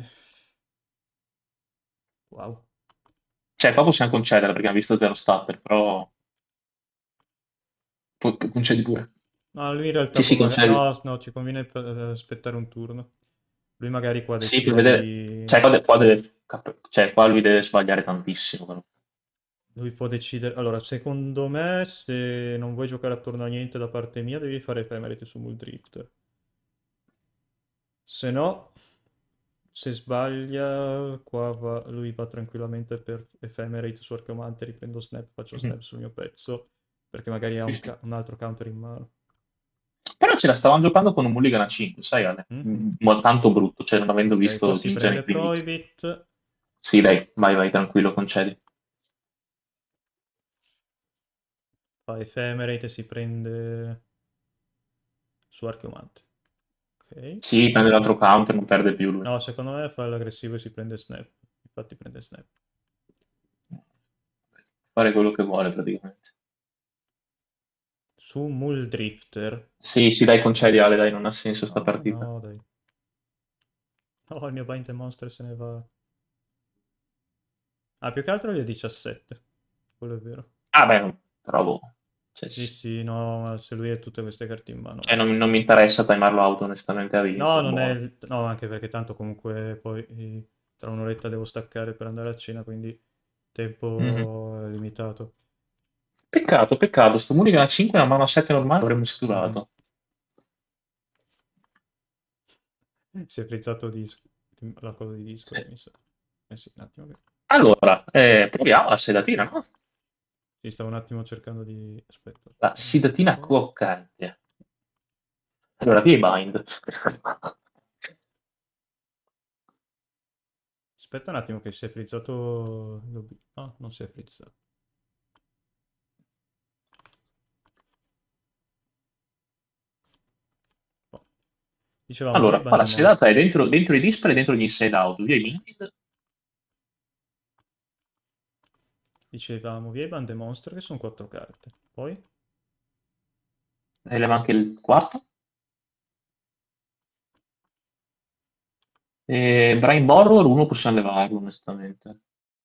Wow. Cioè, qua possiamo concedere perché abbiamo visto zero statter, però pu- pu- concedi pure. No, lui in realtà Sì, può sì, magari... concedi. No, no, ci conviene eh, aspettare un turno. Lui magari qua Sì, per decide vedere. di... Cioè, qua, de- qua deve, cap- cioè, qua lui deve sbagliare tantissimo, però. Lui può decidere... Allora, secondo me, se non vuoi giocare attorno a niente da parte mia, devi fare Ephemerite su Muldrifter. Se no, se sbaglia, qua va- lui va tranquillamente per Ephemerate su Archeomante, riprendo snap, faccio Mhm. snap sul mio pezzo, perché magari ha Sì, un, sì. ca- un altro counter in mano. prima ce la stavamo giocando con un mulligan a cinque, sai Ale? Mhm. Mm, tanto brutto, cioè non avendo Ok, qua visto si vincere prende i primi. Prohibit. Sì, dai, vai, vai, tranquillo, concedi. Fa Ephemerate e si prende su Archeomante. Ok. Sì, prende l'altro counter, non perde più lui. No, secondo me fa l'aggressivo e si prende Snap. Infatti prende Snap. Fare quello che vuole praticamente. Su Muldrifter. Sì, sì, dai, concedi Ale, dai, non ha senso sta No, partita. no, dai. Oh, il mio Bind the Monster se ne va. Ah, più che altro gli è diciassette. Quello è vero. Ah, beh, però boh. Cioè, Sì, s- sì, no, ma se lui ha tutte queste carte in cioè, mano. non, non mi interessa timarlo out onestamente a No, vinto, non è... buono. il- No, anche perché tanto comunque poi eh, tra un'oretta devo staccare per andare a cena, quindi Mhm. tempo limitato. Peccato, peccato, sto Mulligan a cinque e una mano a sette normale l'avremmo Mhm. studiato. Si è frizzato disco. La cosa di Sì. Discord, mi sa. Eh sì, un attimo. che- Allora, eh, proviamo la sedatina, no? Sì, stavo un attimo cercando di... Aspetta. La Vediamo un sedatina po'. croccante. Allora, qui è bind. Aspetta un attimo che si è frizzato... No, non si è frizzato. Oh. Dicevamo, via Allora, i qua Band la the Monster. sedata è dentro, dentro i display, dentro gli inside out. Via i bind. Dicevamo, via i Band the Monster che sono quattro carte. Poi? E leva anche il quarto. E Brain Borrower, uno possiamo levarlo, onestamente.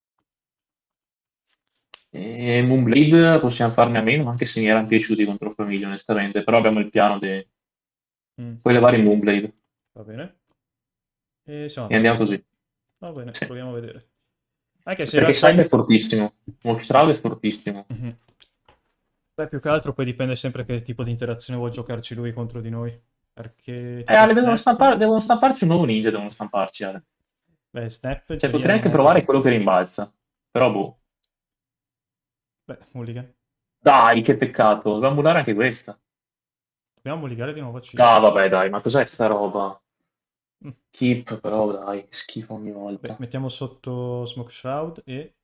E Moonblade possiamo farne a meno, anche se mi erano piaciuti contro Famiglia, onestamente. Però abbiamo il piano di... Mm, Puoi levare il Moonblade. va bene. E siamo a E andiamo posto. così. Va bene, Sì. proviamo a vedere. Anche se in Perché realtà... Cyber è fortissimo. Sì. Mostrado è fortissimo. Mhm. Beh, più che altro poi dipende sempre che tipo di interazione vuol giocarci lui contro di noi. Perché Eh, tipo Ale, devono Snap... stampare, devono stamparci un nuovo ninja, devono stamparci, Ale. Beh, Snap in Cioè, teoria potrei non anche è provare così. quello che rimbalza. Però, boh. Beh, mulligan. Dai, che peccato. Dobbiamo mullare anche questa. Dobbiamo mulligare di nuovo a Ah, cinque. vabbè, dai, ma cos'è sta roba? Mm. Keep, però, dai, che schifo ogni Beh, volta. mettiamo sotto Smoke Shroud e...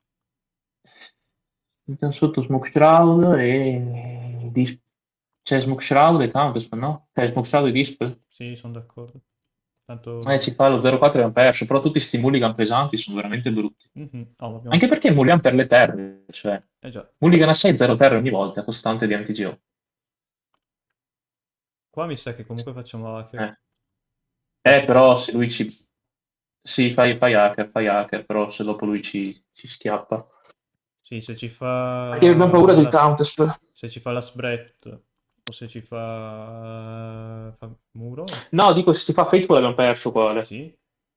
Mettiamo sotto Smoke Shroud e... Dis- C'è Smoke Shroud e Counterspell, no? C'è Smoke Shroud e Dispel. Sì, sono d'accordo. Eh, ci Tanto... fa lo zero quattro e abbiamo perso, però tutti sti mulligan pesanti sono veramente brutti. Mhm. Oh, ma abbiamo... Anche perché mulligan per le terre, cioè... Eh già. Mulligan a sei, zero terre ogni volta, costante di anti-G O. Qua mi sa che comunque facciamo Eh. hacker. Cioè, Eh, se... però se lui ci... Sì, fai, fai hacker, fai hacker, però se dopo lui ci, ci schiappa. Sì, se ci Perché abbiamo paura fa del la, s- Counterspell. se ci fa la sbret o se ci fa, fa muro, No, dico, se ci fa Fateful abbiamo perso quale. sì.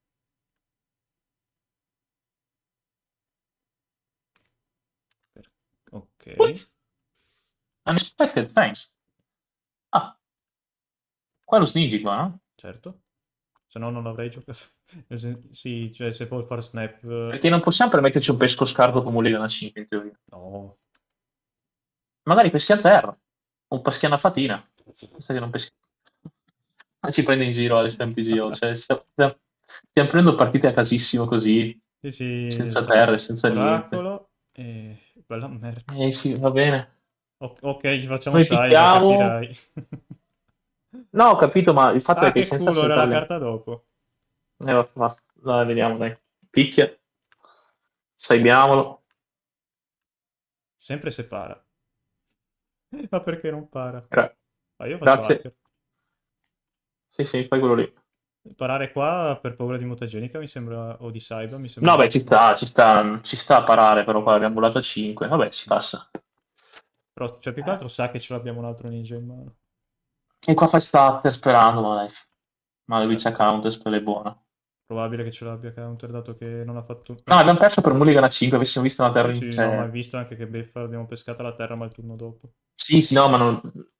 Per- Ok, What? Unexpected, thanks. Ah, qua lo Snigi qua, no? certo. Se no non l'avrei giocato. Nel sen- Sì, cioè se può far snap, eh, Perché non possiamo permetterci un pesco scarto come un Liga a cinque, in teoria. no. Magari peschi a terra, o un peschi a fatina. Basta che non peschi. Ma ci prende in giro alle stampi Giro, cioè stiamo, stiamo prendendo partite a casissimo così, Sì, sì, senza sta- terre, senza niente. oracolo e bella merda. Eh sì, va bene. O- ok, ci facciamo Noi Cyber, picchiamo. capirai. No, ho capito, ma il fatto Ah, è che che senza culo, era la sentarle... carta dopo. Eh, va, va. Dai, vediamo, dai. Picchia, saibiamolo. Sempre se para. Ma perché non para? Gra- Ah, io faccio Grazie. hacker. Sì, sì, fai quello lì. Parare qua per paura di mutagenica mi sembra, o di cyber mi sembra No, beh, ci brutto. sta, ci sta, ci sta a parare, però qua abbiamo volato a cinque. Vabbè, si passa. Però, cioè, più che altro sa che ce l'abbiamo un altro ninja in mano. E qua fai stat sperando, ma dai. Ma lui Beh, c'ha counter, spell è buona. probabile che ce l'abbia counter, dato che non ha fatto... No, Eh, abbiamo perso per Mulligan a cinque, avessimo visto una terra sì, in... sì, no, ma Cioè... hai visto anche che beffa abbiamo pescato la terra, ma il turno dopo. Sì, sì, no, ma non...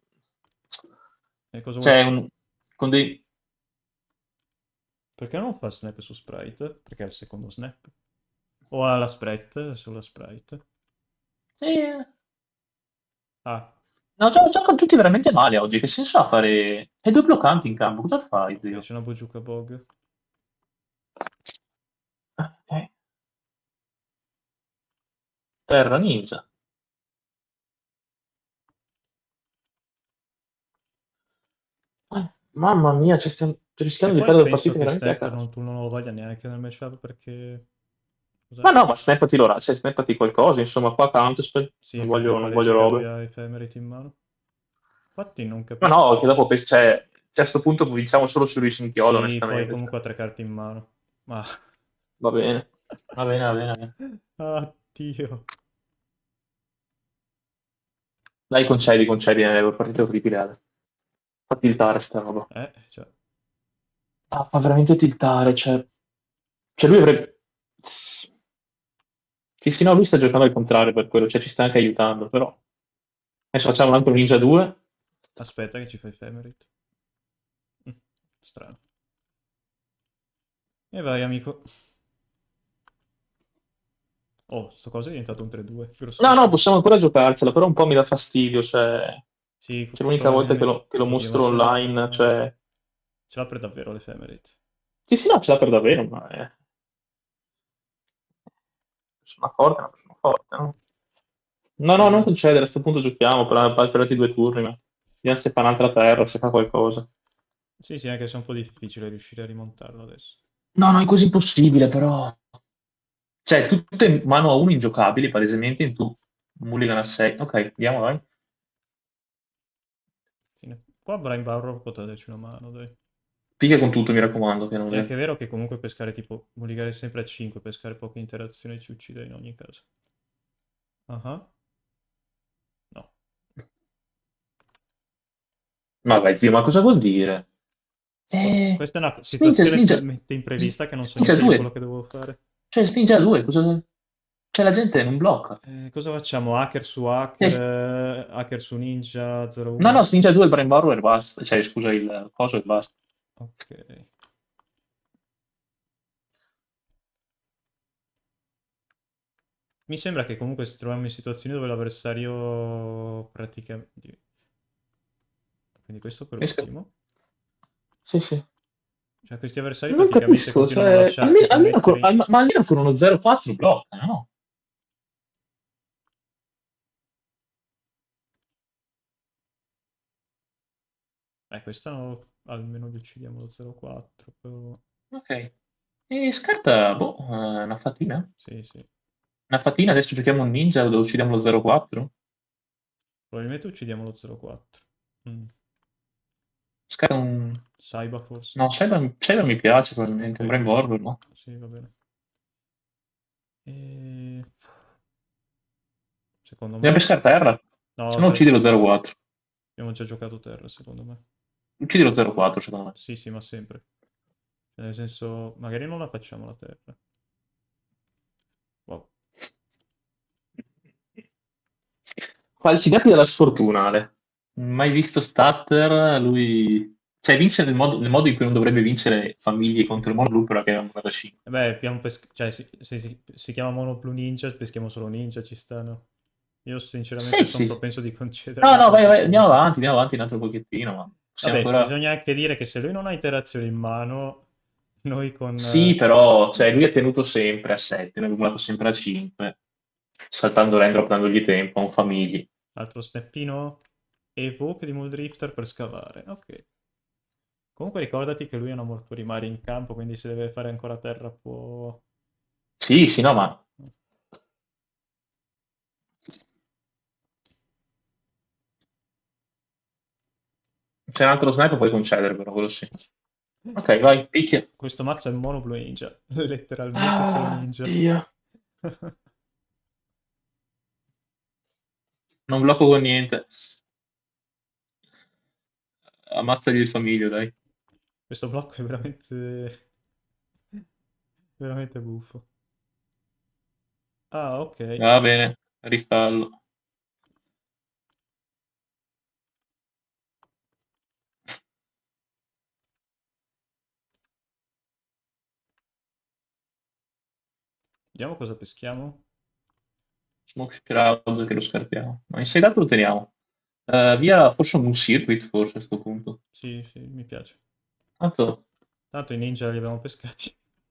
E cosa vuoi Cioè, fare? un... con dei... Perché non fa snap su sprite? Perché è il secondo snap. O ha la sprite sulla sprite. Sì, Ah, No, gio- giocano tutti veramente male oggi. Che senso ha fare... Hai due bloccanti in campo, cosa fai, Ok, zio? c'è una Bojuka Bog. Ah, ok. Terra Ninja. Eh, mamma mia, ci stiamo E rischiando di poi perdere penso partite che veramente a Snap caso. non, tu non lo voglia neanche nel matchup perché... Ma Cos'è? no, ma snappati l'ora, cioè snappati qualcosa, insomma, qua Counterspell, Sì, non perché voglio, non palese voglio che lui robe. ha Ephemerate in mano. Infatti non Ma capisco. no, che dopo, pe- cioè, cioè, a sto punto vinciamo solo su Rising Chiodo, Sì, poi onestamente, cioè. comunque ha tre carte in mano. Ma... Va bene, va bene, va bene, va bene. Ah, Dio. Dai, concedi, concedi, è una partita orribile, Ale. Fa tiltare sta roba. Eh, cioè... Ah, fa veramente tiltare, cioè... Cioè lui avrebbe... Che sì, no, lui sta giocando al contrario per quello, cioè ci sta anche aiutando, però... Adesso facciamo un altro Ninja due. Aspetta che ci fai Ephemerate. Mm, strano. E vai, amico. Oh, sto cosa è diventato un tre due. No, no, Grossissimo. possiamo ancora giocarcela, però un po' mi dà fastidio, cioè... Sì, C'è l'unica volta che probabilmente... lo, che lo Oddio, ma mostro ce online, l'ha... cioè... Ce l'ha per davvero l'Ephemerate. Sì, sì, no, ce l'ha per davvero, ma è... Persona forte, è una persona forte, no? No, no, non Mm. concedere, a questo punto giochiamo, per, per altri due turni, ma... Vediamo se fa un'altra terra, se fa qualcosa. Sì, sì, anche se è un po' difficile riuscire a rimontarlo adesso. No, no, è quasi impossibile, però... Cioè, tutte mano a uno ingiocabili, palesemente, in tu Mulligan a sei. Ok, andiamo, vai. Fine. Qua Brian Barrow potrà darci una mano, dai. Picchia con tutto, mi raccomando, che non È è... anche vero che comunque pescare tipo, mulligare sempre a cinque, pescare poche interazioni ci uccide in ogni caso. Ah, ah. No. Ma vai, zio, ma cosa vuol dire? Boh, Eh... questa è una Sninja, situazione Sninja... talmente imprevista che non so Sninja neanche io quello due. che devo fare. Cioè, Sninja due, cosa... Cioè, la gente non blocca. Eh, cosa facciamo? Hacker su hacker, Eh, eh, hacker su ninja No, no, zero uno? Ninja due il Brain Borrower e basta. Cioè, scusa, il coso e basta. Ok. Mi sembra che comunque ci troviamo in situazioni dove l'avversario praticamente... Quindi questo per Capisco? ultimo. Sì, sì. Cioè questi avversari Non praticamente capisco, continuano a cioè, almeno, lasciarci almeno con, commettere... in- al- ma almeno con uno zero quattro blocca, no? Eh, questa no, almeno li uccidiamo lo zero quattro, però... Ok. E scarta, boh, eh, una fatina? Sì, sì. Una fatina, adesso giochiamo un ninja, lo uccidiamo lo zero quattro? Probabilmente uccidiamo lo zero quattro. Mm. Scarta un... Saiba forse. No, Shaiba, Shaiba mi piace probabilmente, un Ok. Brain Borrower, no? Sì, va bene. E... Secondo Andiamo me... per scarta terra? Se No, no cioè, uccidi lo zero quattro. abbiamo già giocato terra, secondo me. Uccidi lo zero quattro, secondo me. Sì, sì, ma sempre. Cioè, nel senso, magari non la facciamo la terra. Wow. Falsificati dalla sfortuna, Ale. Mai visto Statter, lui... Cioè, vince nel modo, nel modo in cui non dovrebbe vincere famiglie contro il mono blu, però che è un guerra cinque. E beh, abbiamo pes- cioè, si- se si, si chiama Mono Blue Ninja, peschiamo solo ninja, ci stanno. Io sinceramente Sì, sono sì. propenso di No, concederlo no, vai, qualche vai, andiamo punto. avanti, andiamo avanti un altro pochettino, ma possiamo Vabbè, ancora... bisogna anche dire che se lui non ha interazioni in mano, noi con... Sì, eh, però, cioè, lui è tenuto sempre a sette, noi abbiamo dato sempre a cinque, saltando l'endrop, dandogli tempo, a un famigli. altro steppino, evoke di Muldrifter per scavare. Ok. Comunque ricordati che lui è una mortuorimare in campo, quindi se deve fare ancora terra può... Sì, sì, no, ma c'è un altro sniper, puoi concedere, però, quello sì. Ok, vai, picchia. Questo mazzo è mono blue ninja, letteralmente solo Ah, ninja. Dio. Non blocco con niente. Ammazzagli il famiglio, dai. Questo blocco è veramente... veramente buffo. Ah, ok. Va bene, rifallo. Vediamo cosa peschiamo. Smoke Shroud che lo scartiamo. Ma in sedato lo teniamo. Eh, via forse un Moon Circuit, forse a questo punto. Sì, sì, mi piace. Tanto, Tanto i ninja li abbiamo pescati.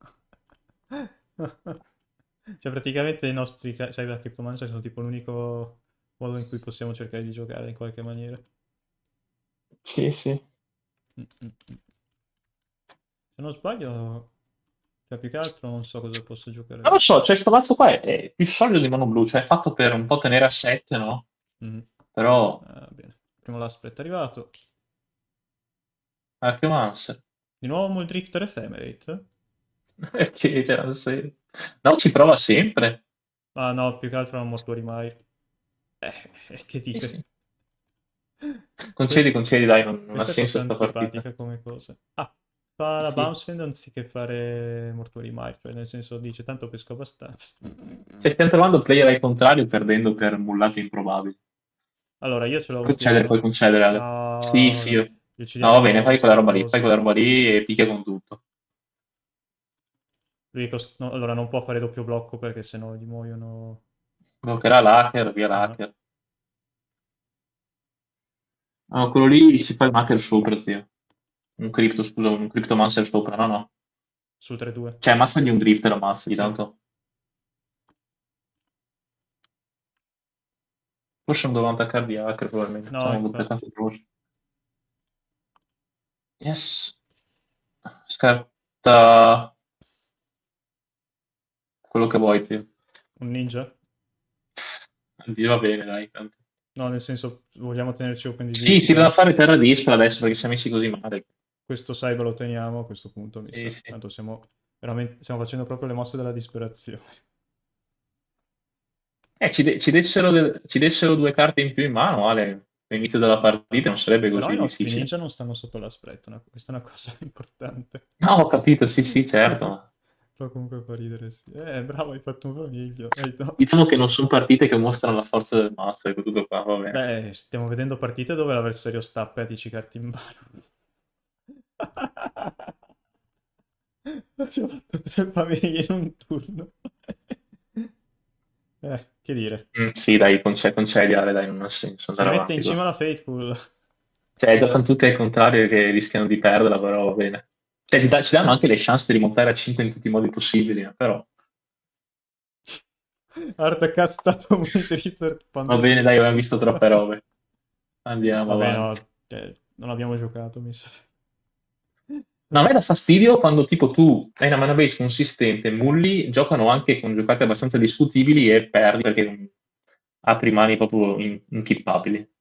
Cioè, praticamente i nostri ca- Cyber Cryptomancer sono tipo l'unico modo in cui possiamo cercare di giocare in qualche maniera. sì, sì. Mm, mm, mm. Se non sbaglio, cioè più che altro non so cosa posso giocare Non lo io. so, cioè, sto mazzo qua è, è più solido di Mono Blu, cioè è fatto per un po' tenere a sette, no? Mm. Però, Ah, bene. Primo l'aspetto è arrivato. Archeomancer. Di nuovo Muldrifter Ephemerate? Perché, cioè, non sei- no, ci prova sempre. Ah no, più che altro non mortuori mai. Eh, eh, che Sì, dire? sì. Concedi, Quest- concedi, dai, non, non ha Questa è senso proprio sta partita. antipatica come cosa. Ah, fa Sì, la sì. bounce fend anziché fare mortuori mai, cioè nel senso dice tanto pesco abbastanza. Cioè, stiamo trovando player al contrario perdendo per mullate improbabili. Allora, io ce l'ho un Concedere, puoi turno. concedere, Ale. Sì, No, sì. no, gli No, uccidiamo va di bene, nuovo fai quella sto roba lì, fai coso. quella roba lì e picchia con tutto. Lui cost- no, allora non può fare doppio blocco perché sennò gli muoiono. Bloccherà l'hacker, via Ah, l'hacker. No, quello lì ci fa il hacker sopra, zio. Un crypto, scusa, un cryptomancer sopra, no, no. sul tre due. Cioè, ammazzagli un drifter, ammazzagli, Sì. tanto. Forse non dovevamo attaccare di hacker, probabilmente. No, Siamo doppiati infatti. anche croce. Yes. Scarta quello che vuoi, zio. Un ninja? Dio, va bene, dai, tanto. No, nel senso, vogliamo tenerci open di Sì, si deve dispel. fare terra dispera adesso perché siamo messi così male. Questo cyber lo teniamo a questo punto, mi Sì, sa. sì. Tanto siamo veramente, stiamo facendo proprio le mosse della disperazione. Eh, ci, de- ci dessero de- ci dessero due carte in più in mano, Ale. All'inizio della partita non sarebbe Però i così nostri difficile. ninja non stanno sotto la spread, una- questa è una cosa importante. No, ho capito, sì, sì, certo. Però comunque fa ridere, sì. Eh, bravo, hai fatto un coniglio. Hai to- Diciamo che non sono partite che mostrano la forza del master, ecco, tutto qua, va bene. Beh, stiamo vedendo partite dove l'avversario stappa e ha dieci carte in mano. Ci ho fatto tre famiglie in un turno. Eh, che dire. Mm, sì, dai, conce- concedi, Ale, dai, non ha senso Si andare rimette in avanti cima così. la Fateful. Cioè, giocano tutte al contrario che rischiano di perderla, però va bene. Cioè, ci, da- ci danno anche le chance di rimontare a cinque in tutti i modi possibili, eh, però Arda stato Windriver va quando bene, dai, abbiamo giochi. visto troppe robe. Andiamo Vabbè, avanti. no, eh, non abbiamo giocato, mi sa. No, a me dà fastidio quando tipo tu hai una mana base consistente, mulli, giocano anche con giocate abbastanza discutibili e perdi perché non- apri mani proprio in- intippabili.